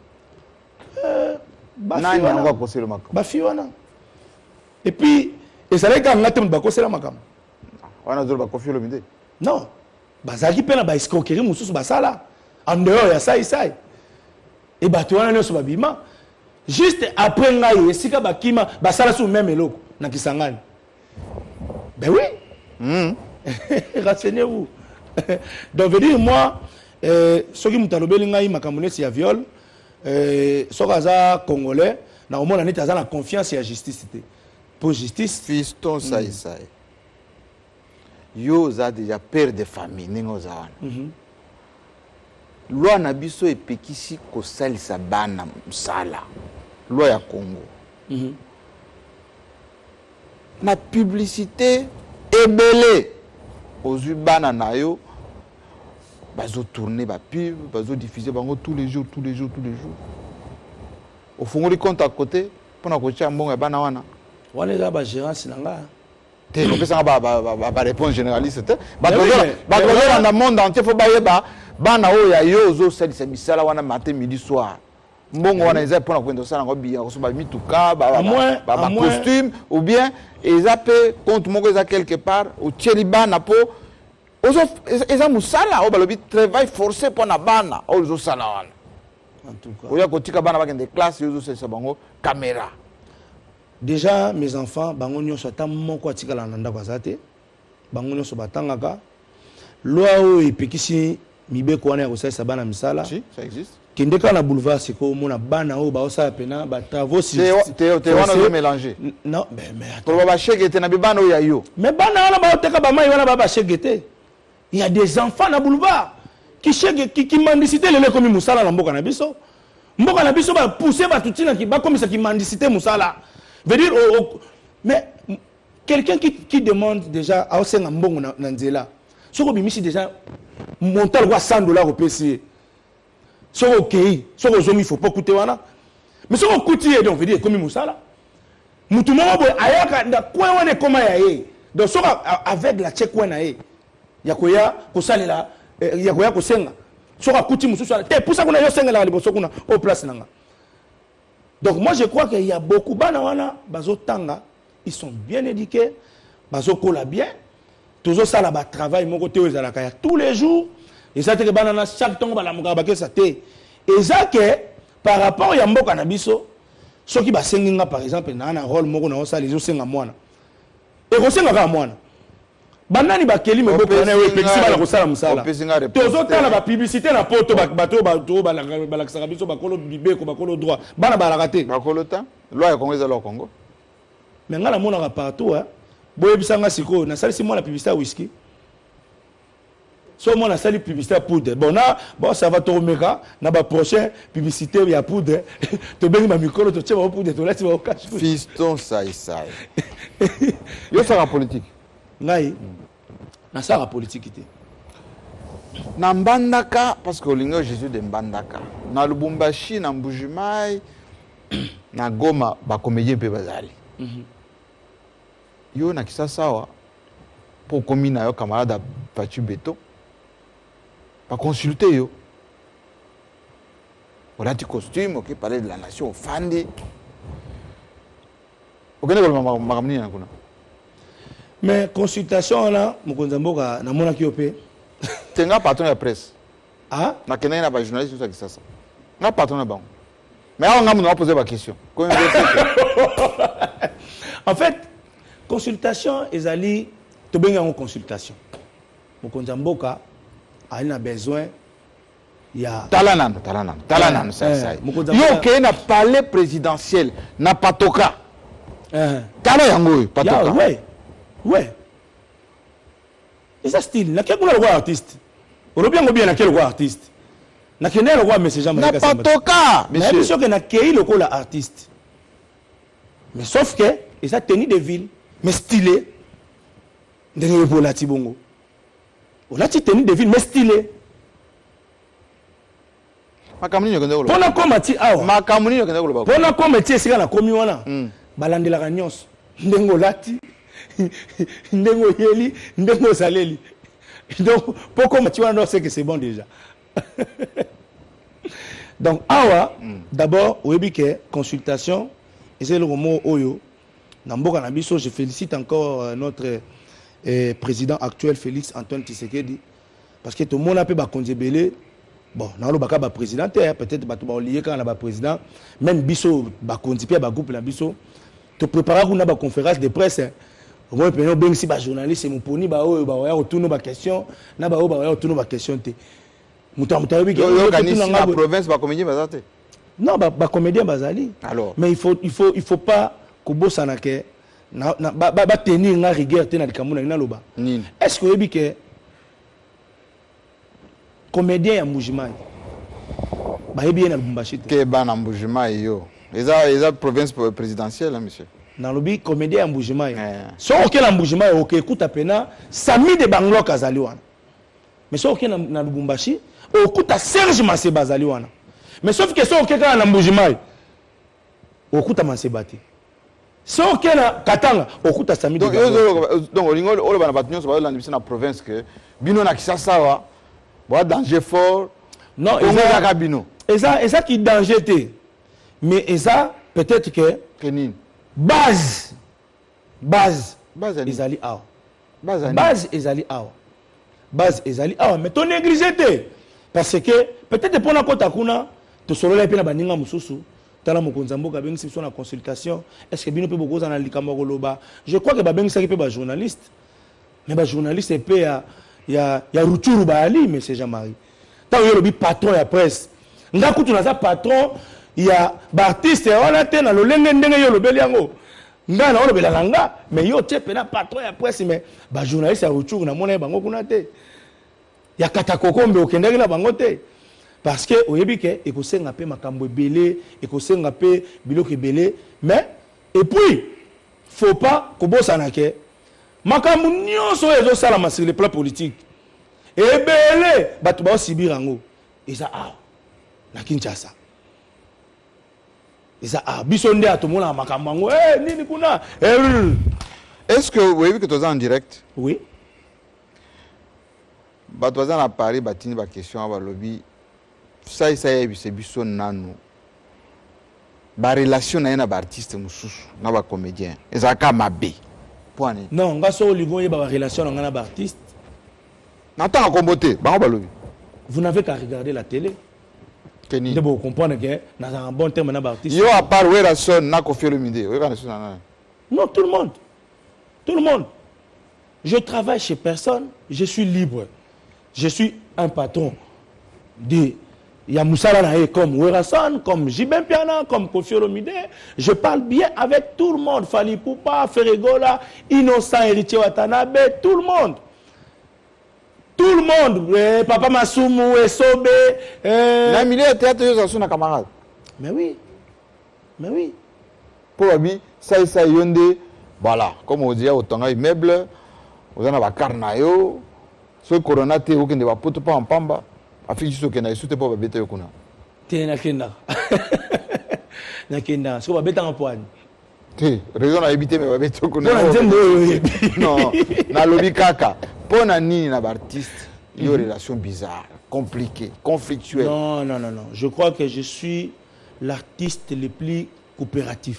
Nani on va akose le makam? Ba fi wana. Et puis, et ça leka ngate mu ba akose le makam. Wana zolo ba kofi le mide. Non. Bazaki pena ba escroquerie mususu ba sala. En dehors ya ça ça. Et ba to wana nyoso ba bima. Juste après ngai esika bakima basala sous même eloko na Kisangani. Ben oui. Mm. Renseignez-vous. Donc veut dire moi euh soki mutalobeli ngai makambo si ya viol euh sokaza congolais na omona neti aza na confiance ya justice te. Pour justice fiston sai sai. Yo za déjà père de famille ningo za wana. Mhm. Loi na biso epekisi ko salisa bana msala. Loi ya Congo. Mm-hmm. Na publicité ebele aux ubana na yo bazo tourner ba pub, bazo diffuser bango tous les jours, tous les jours, tous les jours. Au fond les compte à côté pour na kocha mbongo bana wana. Wana za ba gérance nanga. Te ko pesa ba ba ba réponse généraliste te. Ba ba ba na monde entier faut ba yeba bana o ya yo zo salisa bisala wana matin midi soir. Mbongo wana eza pona kwenda sala ngo biya ko so ba mituka ba ba costume ou bien eza pe compte moko eza quelque part au tcheliba na po ozo eza musala o balobi travail forcé pona bana ozo sala wana en tout cas oya kotika bana ba kende classe ozo sesa bango caméra. Déjà mes enfants bango nyonso ta moko atikala na ndako azate bango nyonso batangaka loi o epekisi mibeko wana ya kosesa bana misala. Si ça existe. Kindeka na boulevard c'est comme mon bana o ba osa pena ba travaux si te te wana de mélanger. Non mais mais pour ba chegete na bibana o ya yo. Mais bana wana ba oteka ba mai wana ba ba chegete. Il y a des enfants na boulevard qui chege qui qui mendicité le comme musala na mboka na biso. Mboka na biso ba pousser ba tutina ki ba comme ça qui mendicité musala. Veut dire oh, oh, mais quelqu'un qui qui demande déjà a osenga mbongo na nzela. Soko bimisi déjà montal quoi cent dollars au P C E. So ok, so il faut pas coûter wana. Mais so coûter donc veut dire comme musala. Mutu mo boy ayaka nda kwa wana koma ya ye. Donc so avec la check wana ye. Ya koya ko salela ya koya ko senga. So ka coûter mususu te pour ça qu'on a yo senga la liboso kuna au place nanga. Donc moi je crois qu'il y a beaucoup bana wana bazo tanga, ils sont bien éduqués, bazo kola bien. Toujours ça là ba travail mon côté aux alaka tous les jours. Et ça que banana chaque temps bala muka ba ça te. Et ça que par rapport ya mboka na biso, ceux qui ba senginga par exemple na na rôle moko na osa les zo senga mwana. Et ko senga ka mwana. Banani ba keli me boko na we pekisi bala ko sala musala. Toujours tala ba publicité na poto ba bato ba to bala bala ka biso ba kolo bibeko ba kolo droit. Bana bala raté. Ba kolo ta. Loi ya Congo za lo Congo. Mais ngala mona ka partout hein. boye bisanga siko na sali moi la publicité whisky. So moi na sali publicité poudre. Bon na bon ça va tomber na ba prochain publicité ya poudre. To bengi ma micro to tcheba poudre to lati ba cash. Fiston sai sai. Yo ça la politique. Ngai. Na ça la politique té. Na Mbandaka parce que lingo Jésus de Mbandaka. Na Lubumbashi na Mbujimai na Goma ba comédien pe bazali. Mhm. Yo na kisa sawa pour commune yo camarade Pachu Beto. Pas consulter yo. On a du costume, OK, parler de la nation fandi. OK, na makamni na kuna. Mais consultation là, mokonza mboka na mona kiopé. Tenga patron de la presse. Ah, na kena na ba journaliste ça qui ça. Na patron na bango. Mais on a posé la question. En fait, consultation, ils allaient te bien en consultation. Mokonza mboka a un besoin. Il y a. Talanan, talanan, talanan, ça ça. Yo ke na palais présidentiel na patoka. Tala yango patoka. Ouais, ouais. Et ça style. Na quel le roi artiste. On bien bien na quel roi artiste. Na kene le roi message na patoka. Mais bien sûr que na kei le roi artiste. Mais sauf que et ça tenue de ville, mais stylé. Ndenge pour la tibongo. On a tenue de ville mais stylé. Makamuni yo kende ko. Pona komati awa. Makamuni yo kende ko ba. Pona komati esika na komi wana. Balandela ka nyonso. Ndengo lati. Ndengo yeli, ndengo saleli. Donc pourquoi komati wana c'est que c'est bon déjà. Donc awa d'abord oyebi ke consultation et c'est le mot oyo. Na mboka na biso je félicite encore euh, notre euh, président actuel Félix Antoine Tshisekedi parce que tout le monde a pu ba konzebele. Bon, na lo baka ba président peut-être ba to ba lié quand na ba président même biso ba konzipe ba groupe na biso to préparer na ba conférence de presse. On va prendre ben si ba journaliste mon poni ba o ba ya retourner ba question na ba o ba ya retourner ba question te. Muta muta bi yo kanisi na province ba comédien bazate. Non ba ba comédien bazali. Alors, mais il faut il faut il faut pas kobosa na ke na ba ba tenir na rigueur te na likamuna na loba. Est-ce que oyebi ke comédien ya Mbujimai ba yebi na Lubumbashi ke ba na Mbujimai yo eza eza province présidentielle hein, monsieur na lobi comédien ya Mbujimai so OK na Mbujimai OK écoute pena Sami de Banglo kazali wana mais so OK na, na Lubumbashi okuta Serge Maseba zali wana mais sauf que so OK na Mbujimai okuta Masebati so OK na Katanga okuta Sami de Banglo donc olingo olo bana batunyo so ba la na province que bino na Kisasa wa bon danger fort non et ça et ça qui danger té mais et ça peut-être que Kenine base base base ezali awa base base ezali awa base ezali awa mais to négliger té parce que peut-être pour na kota kuna to solo la pe na baninga mususu tala mokonza mboka bengisi so na consultation est-ce que bino pe bokoza na likambo koloba je crois que ba bengisa pe ba journaliste mais ba journaliste pe ya ya ya ruturu ba ali mais c'est Jean-Marie tant yo lobi patron ya presse nga kutu na za patron ya ba artiste wana te na lolenge ndenge yo lobeli yango nga na lobela langa mais yo te pena patron ya presse mais ba journaliste ya ruturu na mona bango kuna te ya katakokombe okendeki na bango te parce que oyebi ke ekosenga pe makambo ebele ekosenga pe biloko ebele mais et puis faut pas kobosana ke makambo nyonso ezo sala sur le plan politique ebele bato ba sibirango eza a na Kinshasa eza a biso nde atomona makambo ngo eh nini kuna est-ce que vous avez vu que tu es en direct oui bato za na Paris batini ba question ba lobby ça ça y est biso nanu ba relation na na ba artiste mususu na ba comédien eza ka mabe. Non, nga so ligo yeba ba relation na ba artiste. N'attends à comboter, ba balobi. Vous n'avez qu'à regarder la télé. Kenny. De vous comprendre que na un bon terme na ba artiste. Yo à part Werason na Kofi Olomide, non, tout le monde. Tout le monde. Je travaille chez personne, je suis libre. Je suis un patron de il y a Moussala Naé comme Werasan, comme Jibem Piana, comme Kofi Olomide. Je parle bien avec tout le monde. Fali Poupa, Ferregola, Innocent, Héritier Watanabe, tout le monde. Tout le monde. Eh, Papa Masumu, Esobe. Eh... La milieu de théâtre, ils sont camarades. Mais oui. Mais oui. Pour Abi, ça et ça, Yonde, voilà, comme on dit, autant de meubles, on a un carnayo, ce corona, tu ne vas pas en pamba. Afrique du Sud, tu ne vas pas bêter au kuna. Tu es nakenda. Nakenda. Ce qu'on va bêter en poigne. Tu raison à éviter, mais va bêter au kuna. Non, na lobby kaka. Pour nani na artiste, il y a une relation bizarre, compliquée, conflictuelle. Non, non, non, non. Je crois que je suis l'artiste le plus coopératif.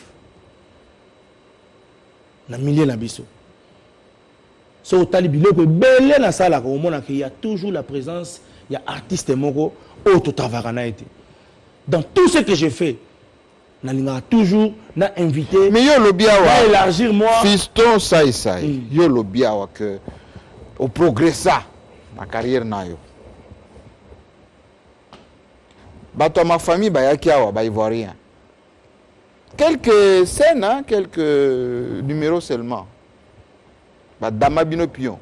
Na milieu na biso. So talibilo que belé na sala ko mona qu'il y a toujours la présence, il y a artiste moko auto tavarana été. Dans tout ce que je fais, na linga toujours na invité. Mais yo lobiawa élargir moi. Fiston sai sai. Yo lobiawa que au progressa ma carrière na yo. Bato ma famille ba yaki awa ba ivoirien. Quelques scènes, hein, quelques numéros seulement. Bah, Dama Bino Pion.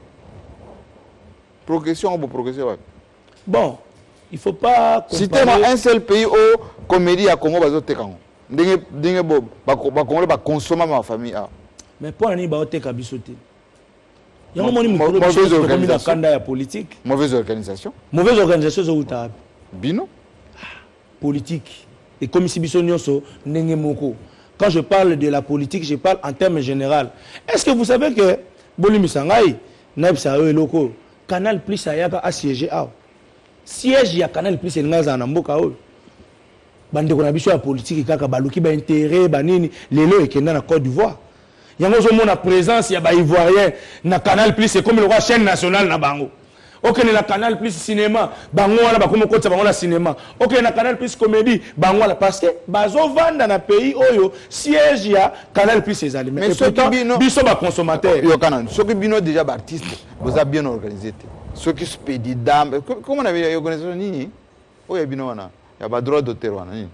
Progression ou progression. Bon, il ne faut pas. Citez-moi un seul pays où comédie à Congo bazo tekango. Dingue dingue bo ba Congo ba consommer ma famille. Mais pour aller ba teka bisoté. Il y a un moment où mauvaise organisation politique. Mauvaise organisation. Mauvaise organisation zo uta. Bino. Politique. Et comme si Bissonioso Nengemoko. Quand je parle de la politique, je parle en termes généraux. Est-ce que vous savez que Bolimi Sangai, Naib Sayo et Loko, Canal Plus a siégé à siège, il y a Canal Plus et Naza Namboka. Bande qu'on a vu sur la politique, Kaka Balouki, ba intérêt, Banini, Lélo et Kenda na Côte d'Ivoire. Il y a une présence, il y a des Ivoiriens, na Canal Plus, c'est comme le roi chaîne nationale na Bango. Ok, na Canal Plus cinéma, bango wala ba comme côté bango la cinéma. Ok, na Canal Plus comédie, bango wala parce que bazo vendre dans pays oyo siège ya Canal Plus ces aliments. Mais ceux qui bino biso ba consommateur. Yo Canal, ceux qui bino déjà artistes, vous avez bien organisé. Ceux qui spédit dame, comment on avait organisation nini? Oh ya bino wana, ya ba droit d'auteur wana nini?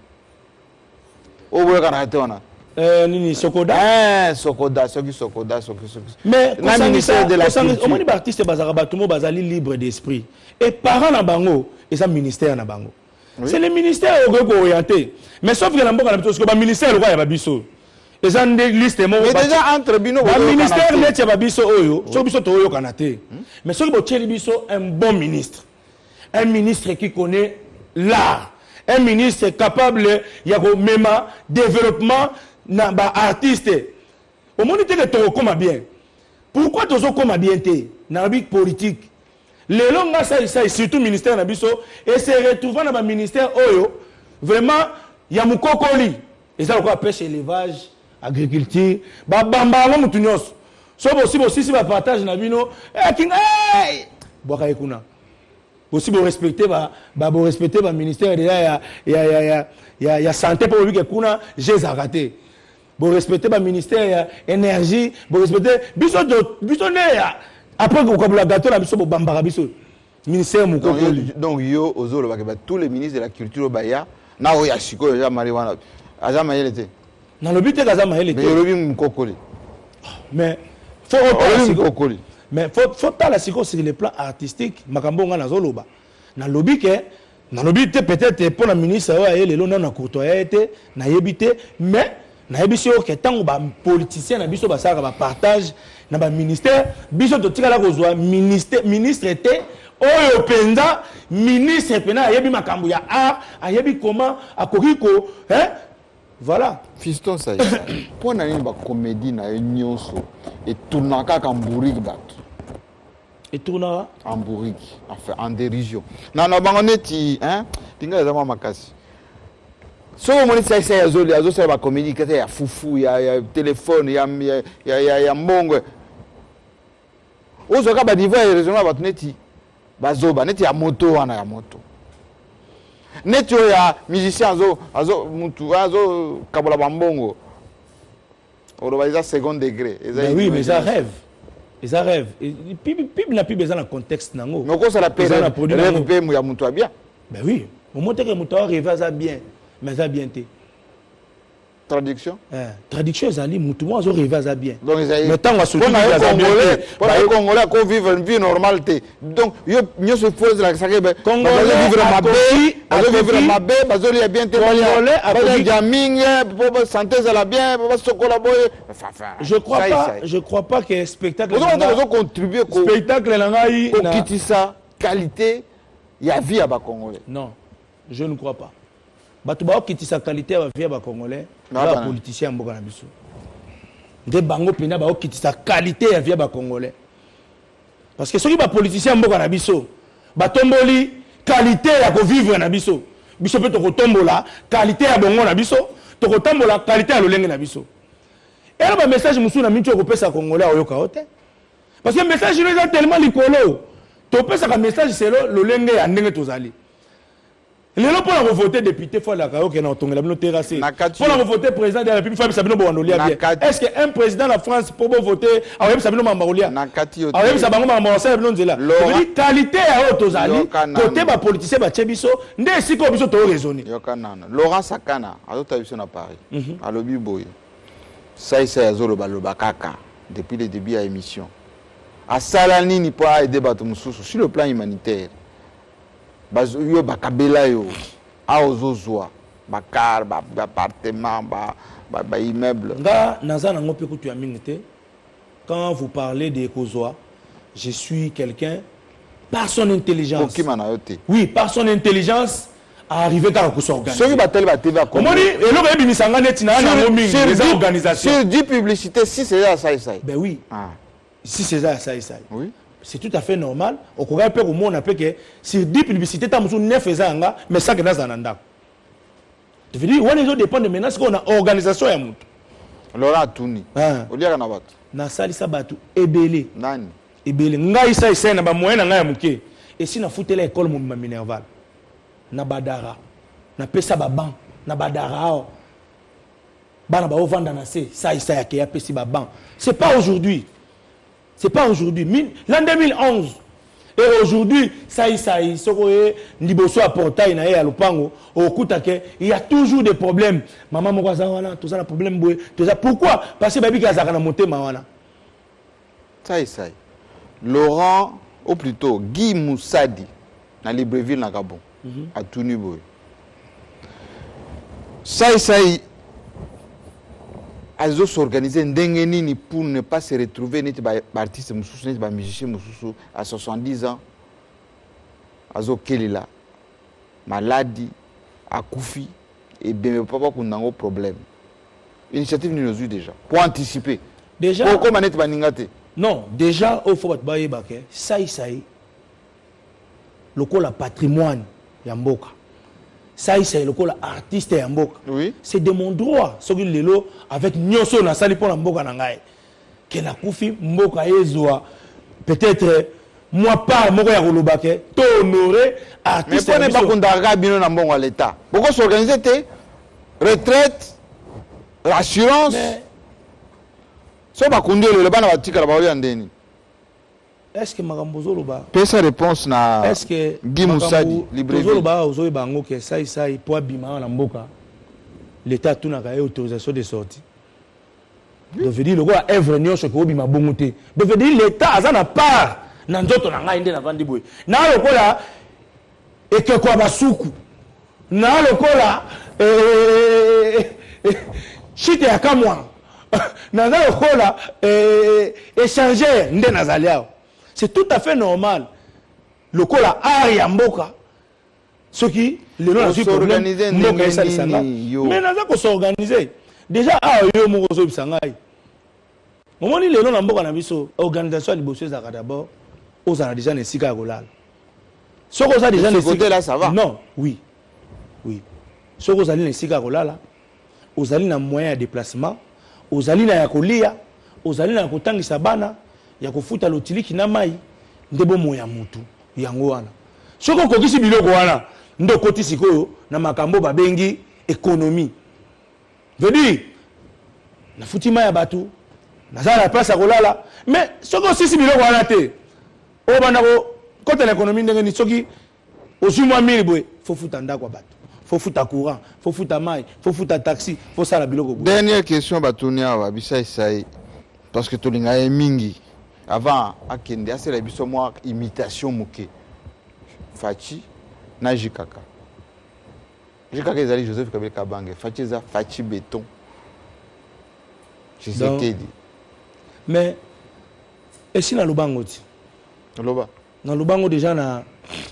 Oh ouais kana hate wana. Euh, Nini Sokoda. Eh, Sokoda, ceux qui Sokoda, ceux qui Sokoda. Mais le ministère de la Culture. Au moins, les artistes Bazarabatumo Bazali libre d'esprit. Et parents na bango, et ça ministère na bango. Oui. C'est le ministère au orienté. Mais sauf que l'ambo parce que le ministère le roi Yababiso. Et ça une liste mais déjà entre bino le ministère net Yababiso oyo, so biso to oyo kanate. Mais ceux qui botieli biso un bon ministre. Un ministre qui connaît l'art. Un ministre capable ya ko mema développement na ba artiste au monde que to koma bien pourquoi to zo koma bien té na big politique les longs ça ça surtout ministère na biso et se retrouver na ba ministère oyo vraiment ya mukokoli et ça quoi pêche élevage agriculture ba bamba ngo mutunyos so bo si bo si si ba partage na bino eh king eh boka ekuna aussi bo respecter ba ba bo respecter ba ministère de ya ya ya ya ya santé pour lui que kuna j'ai raté. Vous respectez le ministère de l'énergie, vous respectez le après que vous avez le gâteau, vous avez bambara biso ministère donc donc yo ozolo ba tous les ministres de la culture baya na o ya siko ya mariwana azama yelete na le but que azama yelete mais lobi mukokoli mais faut pas mukokoli mais faut faut pas la siko sur le plan artistique makambo nga na zoloba na lobi que na lobi peut-être pour le ministre wa yele lo na courtoyer été na yebité mais na biso que tant ba politicien na biso ba saka ba partage na ba ministère biso to tikala kozwa ministère ministre était oyo penza ministre pena yebi makambo ya art ayebi comment akokiko hein voilà fiston ça pour na ba comédie na nyonso et tourna kaka mburiki bato et tourna en mburiki enfin en dérision na na bango neti hein tinga za makasi. Si vous avez fait la comédie, il y a foufou, il y a téléphone, il y a il y a mongo. Vous avez dit que vous avez dit que vous avez moto, il moto. Neto ya musicien azo azo mutu azo kabola bambongo. On va dire second degré. Oui, mais ça rêve. Et ça rêve. Et puis puis n'a plus besoin de contexte nango. Mais quoi ça la paix rêve bien. Ben oui. Au moins que moto rêve ça bien, mais ça bien té. Traduction. Eh, traduction ezali mutu moi zo rêve ça bien. Donc ils mais tant que pour les Congolais, pour les Congolais qu'on vive une vie normale té. Donc yo yo se pose la ça que Congolais vivre ma bé, bazo vivre ma bé, bazo li bien té. Congolais bazo jamming, pour santé ça la bien, pour se collaborer. Je crois pas, je crois pas que spectacle vous avez contribué au spectacle langai au kitisa qualité, il y a vie à ba Congolais. Non, je ne crois pas. Batu ba kitisa qualité à vie à ba Congolais. Les politiciens mboka na biso nde bango pena ba okitisa qualité ya vie ba congolais parce que ceux qui ba politiciens mboka na biso ba tomboli qualité ya ko vivre na biso biso pe to ko tombola qualité ya bongo na biso to ko tombola qualité ya lolenge na biso et là ba message musu na mincho ko pesa congolais oyoka ote parce que message il est tellement likolo to pesa ka message c'est lolenge ya ndenge tozali. Les gens pour voter député, il faut la terrasser. Pour voter président de la République, il faut que est-ce qu'un président de la France pour voter, il faut que qualité à Otozali, côté des politiciens, il faut que raisonner. Laurent Sakana, à Paris, à l'Obiboy, ça c'est à Zolobakaka, depuis le début de l'émission. À Salani, il peut aider sur le plan humanitaire. Yo bakabela yo aozozwa bakar ba appartement ba ba immeuble nga naza nango pe kutu ya mingete. Quand vous parlez de Kozwa, je suis quelqu'un par son intelligence. Oui, par son intelligence à arriver à s'organiser. Ceux qui battent la T V à comment dit et là il misanga netina na mingi les organisations sur dix publicités si c'est ça ça ça. Ben oui. Ah. Si c'est ça ça ça. Oui. C'est tout à fait normal. Au Congo, on a que sur dix publicités, tu as neuf ans, mais ça que nous avons. Tu veux dire, on dépend de menaces qu'on a organisation. Laurent Touni. On dit qu'on a battu. Na sali sabatu ebele. Nani? Ebele. Ngai sa isen na ba moyen na muke. Et si na fouté l'école mon Minerval. Na badara. Na pesa ba ban. Na badara. Bana ba ovanda na se. Ça isa ya ke ya pesi ba ban. C'est pas aujourd'hui. C'est pas aujourd'hui. L'an deux mille onze. Et aujourd'hui, ça y ça y, Niboso à portail na ya lupango, au Koutake, il y a toujours des problèmes. Maman mon wana, tout ça un problème boy, tout ça. Pourquoi? Parce que baby qui a zakana monté mawana. Ça y ça y. Laurent, ou plutôt Guy Moussadi, dans Libreville na Gabon, à Touni boy. Ça y ça y. Azo s'organiser ndengeni pour ne pas se retrouver n'être artiste mususu n'être musicien mususu à soixante-dix ans. Azo kelila maladie akufi et bien papa qu'on a un problème. Initiative nous a eu déjà pour anticiper. Déjà pour comment n'être baningate. Non, déjà au faut bailler baké ça y ça y. Le la patrimoine yamboka. Ça c'est le col artiste ya mboka. Oui. C'est de mon droit. Ce que lelo avec nyoso na sali pona mboka na ngai. Que na kufi mboka ezwa peut-être moi pas moko ya kolobake to honorer artiste. Mais pas pas kondaka bino na mbongo l'état. Pourquoi s'organiser té retraite, l'assurance. So ba kundelo le bana batika la baoya ndeni. Est-ce que Magambozo Loba Pesa réponse na est-ce que Guy Moussadi Libreville Loba ozoy bango que ça ça pour bima na mboka l'état tout na ka autorisation de sortie. Devait dire le gars œuvre nyonso ko bima bongote. Devait dire l'état aza na part na nzoto na ngai nde na vandi boy. Na lokola et que quoi basuku. Na lokola eh chite ya kamwa. Na lokola eh échanger nde nazaliao. C'est tout à fait normal. Le col à Ariamboka, ce qui, le nom de problème, Mboka et Salisanga. Mais nous avons s'organiser. Déjà, à Oyo Mokozo Bisangai. Au moment où le nom de Mboka Nabiso, organisation de Bossuet d'abord, aux a déjà les Sika Golal. Ce qu'on a déjà les Sika là, ça va. Non, oui. Oui. Ce qu'on a les Sika Golal, aux alliés moyen de déplacement, aux alliés à Yakolia, aux alliés à Kotangi Sabana. Ya kufuta lotiliki na mai ndebo moya mutu yango wana soko kokisi biloko wana ndo koti sikoyo na makambo babengi économie veut dire na futima ya batu na za la place à kolala mais soko sisi biloko wana te o bana ko côté l'économie ndenge ni soki ozumwa mille boy faut foutre un quoi bateau. Faut foutre courant, faut foutre maille, faut foutre taxi, faut ça la biloko. Dernière question Batonia wa bisa isai parce que tolinga e mingi avant akende asela biso moi imitation moke. Fachi na Jikaka. Jikaka ezali Joseph Kabila Kabange, Fachi za Fachi Béton. Je sais que dit. Mais et si na Lubango ti? Loba. Na Lubango déjà na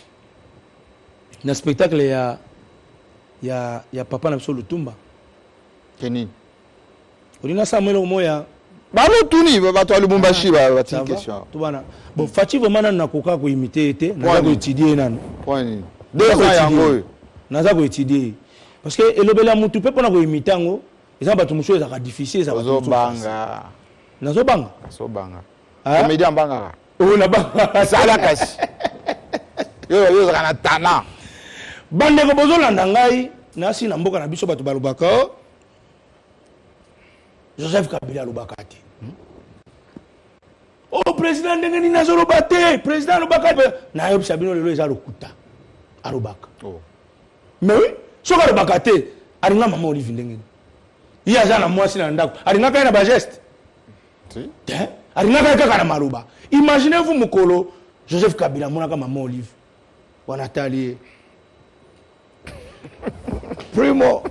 na spectacle ya ya ya papa na biso Lutumba. Kenini? Olina Samuel Omoya. Ba Lutuni ba to Lubumbashi ba ba tin question. Tu bana. Bon Fachi vraiment na koka ko imiter té, na ko étudier nanu. Point ni. Deux ans yango. Na za ko étudier. Parce que elobela mutu pe pona ko imiter ngo, eza batu muso eza difficile ça va. Zo banga. Na zo banga. So banga. Comédien banga. Oh la banga. Sala kasi. Yo yo kana tana. Bande ko bozolanda ngai nasi na mboka na biso bato balobaka Joseph Kabila alobaka te. Oh président ndenge ni nazoloba te, président alobaka te. Na yo sabino lelo eza lokuta. Alobaka. Oh. Mais oui, soka alobaka te, alinga mama Olive ndenge ni. Iya za na mwasi na ndako, alinga kai na ba geste. Si. Hein? Alinga kai kaka na maloba. Imaginez-vous mukolo Joseph Kabila monaka mama Olive. Wanatali Primo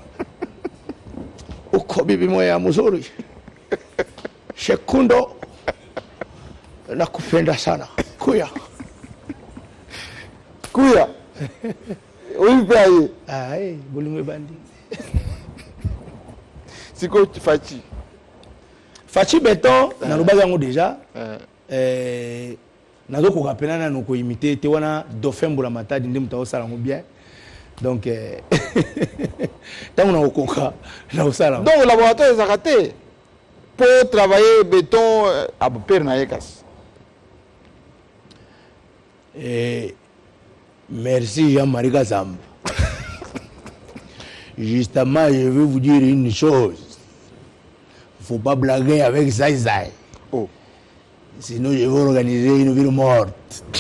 uko bibi moya mzuri Shekundo nakupenda sana kuya kuya uipaye ai bolimwe bandi siko Fachi Fachi Béton na lobaga ngo déjà euh eh nazo ko kapena na no ko imiter te wana Dauphin Mbula Matadi ndi mutawo sala ngo bien. Donc, euh, tant on a au coca, là au salon. Donc, le laboratoire est raté pour travailler béton à Pernaïkas. Et merci Jean-Marie Gazam. Justement, je veux vous dire une chose. Il ne faut pas blaguer avec Zai Zai. Oh. Sinon, je vais organiser une ville morte.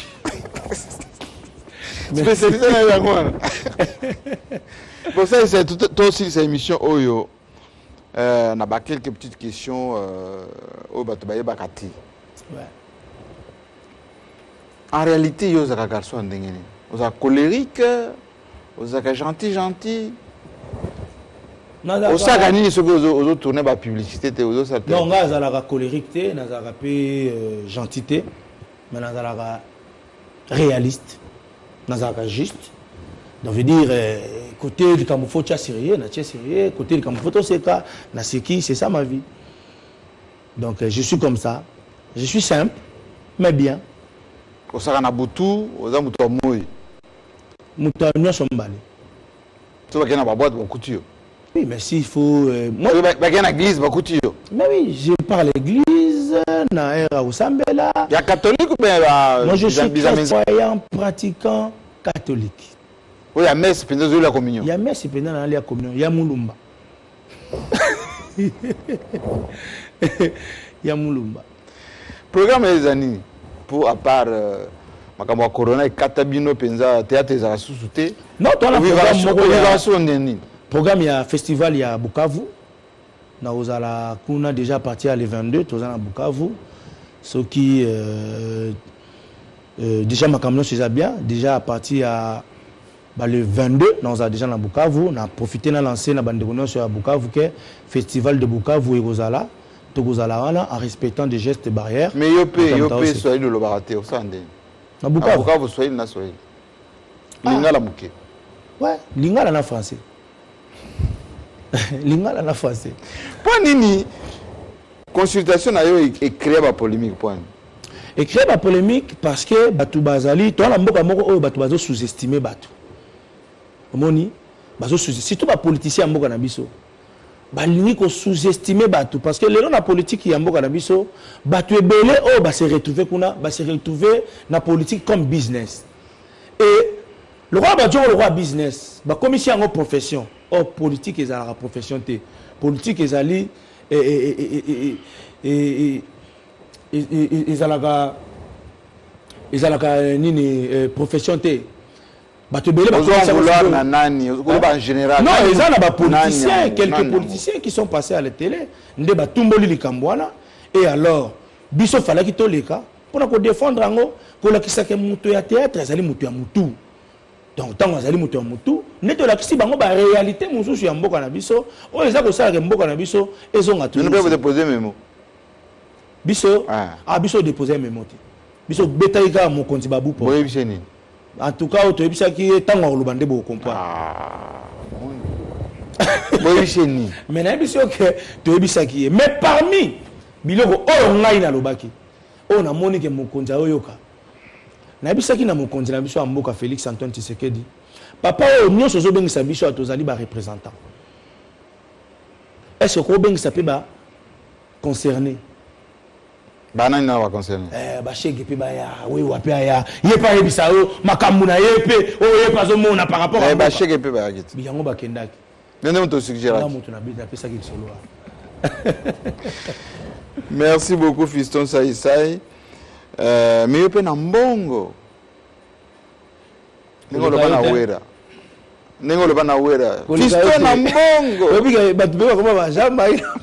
Spécialisé dans la guerre. Pour ça, c'est toi aussi cette émission Oyo. Euh, on a quelques petites questions au Batobaye Bakati. En réalité, yo zaka garçon ndengeni. Oza colérique, oza gentil gentil. Oza nini soki ozo tourner ba publicité te ozo ça. Non, nga zalaka colérique te, nazalaka pe gentité, mais nazalaka réaliste. Nazaka juste. Donc, veut dire, euh, côté du Camoufoto, tu as sérieux, tu as sérieux, côté du Camoufoto, c'est ça, c'est ça ma vie. Donc, euh, je suis comme ça. Je suis simple, mais bien. Au Sarana Boutou, aux Amoutou Moui. Moutou Sombali. Tu vas gagner ma boîte, mon couture. Oui, mais s'il faut. Euh, moi, je vais gagner l'église, ma couture. Mais oui, je parle l'église, Naera Oussambela. Il y a catholique ou bien moi, je suis croyant, pratiquant, catholique. Oui, il y a messe pendant la communion. Il y a messe pendant la communion. Il y a Moulumba. Il y a Moulumba. Programme les années pour à part Makambo Corona et Katabino Penza théâtre des sous-soutés. Non, toi la programme. Programme il y a festival il y a Bukavu. Na ozala kuna déjà parti à le vingt-deux, tous à Bukavu. Ce qui euh, euh, déjà Makambo c'est bien, déjà à partir à bah, le vingt-deux, nous avons déjà dans Bukavu, on a profité de lancer la bande de sur Bukavu, que festival de Bukavu et Gozala, en respectant des gestes barrières. Mais Yopé, Yopé, soyez le Lobaraté, au Sandé. Na Bukavu. Bukavu, soyez le soyez. Lingala Mouké. Ouais, Lingala en français. Lingala en français. Point Nini, consultation a eu créé la polémique. Point. Et créé la polémique parce que Batou Bazali, toi la mboka moko o Batou Bazo sous-estimé Batou. Moni, bazo surtout les politiciens en Mboka Nabiso. Balingi ko sous-estimer Batou parce que les gens la politique qui en Mboka Nabiso, Batou est belé oh bah se retrouver kuna, bah se retrouver na politique comme business. Et le roi Batou le roi business, bah comme ici en profession, oh politique est à la profession té, politique est ali et et et et et et à la et à la nini profession té. bato belé Vous en vouloir na nani, en général. Non, ils ont des politiciens, Nani, quelques nani, politiciens qui sont passés à la télé. Nde ba tumboli likambwana et alors biso fala ki toleka pour nous défendre ngo ko la kisaka mutu ya théâtre azali mutu ya mutu. Donc tant azali mutu ya mutu, neto la kisi bango ba réalité mususu ya mboka na biso, o eza ko sala ke mboka na biso ezonga tout. Nous pouvons déposer mes mots. Biso ah biso déposer mes mots. Biso betaika mo konti babu po. Boye bisheni. En tout cas, tu as dit que tu as dit que tu as dit mais mais parmi biloko oyo ngai na lobaki oyo na moni ke mokonzi oyoka na bisaki na mokonzi na biso mboka Félix Antoine Tshisekedi papa oyo nyonso zo bengisa biso atozali ba représentant est-ce que bengisa pe ba concerné banani na wa concerné eh ba cheke pe ba ya oui wa pe ya ye pa yebisa o makambu na ye pe o ye pa zo mona par rapport à ba cheke pe ba yakiti biyango ba kendaki nene moto suggérer moto na bita pesa ki solo. Merci beaucoup Fiston Saïsaï. Euh mais yo pe na mbongo. Ningo lo bana wera. Ningo lo bana wera. Fiston na mbongo. Obi ka batu be ko ba jamba.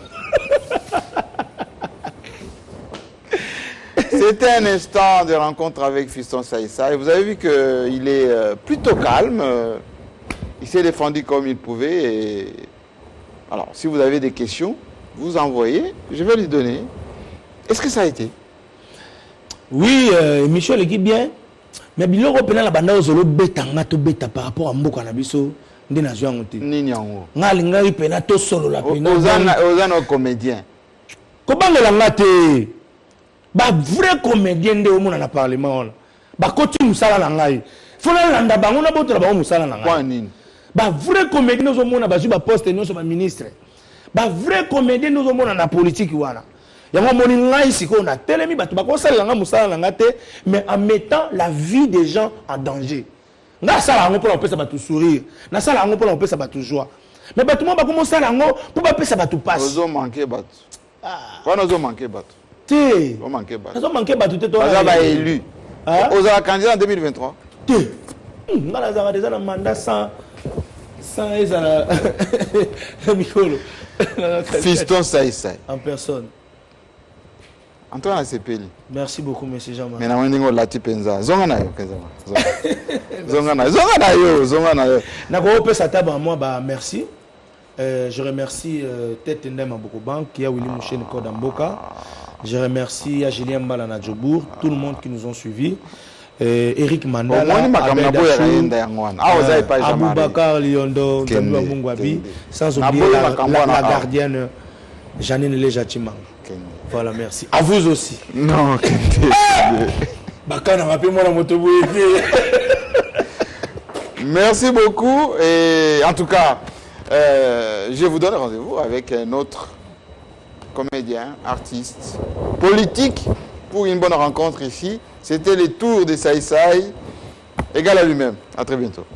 C'était un instant de rencontre avec Fiston Saïsaï. Vous avez vu qu'il est euh, plutôt calme. Euh, il s'est défendu comme il pouvait. Et... Alors, si vous avez des questions, vous envoyez. Je vais lui donner. Est-ce que ça a été? Oui, euh, Michel équipe bien. Mais il y a la bande aux bêta bêta par rapport à Mboka Nabiso. Des nations. Ni yango. Ngali ngali pena to solo la pena. Aux comédiens. Comment la ngate? Ba vrai comédien de au monde na parlement. Ba koti musala na ngai. Fona landa bango na boto ba musala na ngai. Kwa nini? Ba vrai comédien au monde ba ba poste no so ba ministre. Ba vrai comédien au monde na politique wana. Yango moni ngai siko na telemi ba ba ko sala nga musala na ngate mais en mettant la vie des gens en danger. Nga sala ngo pour on peut ça ba tout sourire. Na sala ngo pour on peut ça ba tout joie. Mais ba tout monde ba ko sala ngo pour ba peut ça ba tout passe. Ozo manquer bat. Ah. Kwa ozo manquer bat. Té. On manquait pas. On manquait pas tout est toi. On a élu. Aux candidats en deux mille vingt-trois. Té. On a déjà un mandat sans sans eza Mikolo. Fiston Saïsaï. En personne. Antoine Asepeli. Merci beaucoup monsieur Jean-Marc. Mais na ndingo lati penza. Zonga na yo kezama. Zonga na zonga na yo, zonga na yo. Na ko pesa taba moi ba merci. Euh, je remercie euh, Tete Ndem Abokobank, qui a Willy Mouchen Kodamboka. Je remercie à Julien Mbalana Djobour, tout le monde qui nous ont suivis. Euh, Eric Mandala, Aboubakar Lyondo, Djambou Mungwabi, sans oublier la, la, la gardienne Janine Lejatimang. Voilà, merci. À vous aussi. Non, merci beaucoup. Et en tout cas, Euh, je vous donne rendez-vous avec un autre comédien, artiste, politique pour une bonne rencontre ici. C'était les tours de Saïsaï, égal à lui-même. À très bientôt.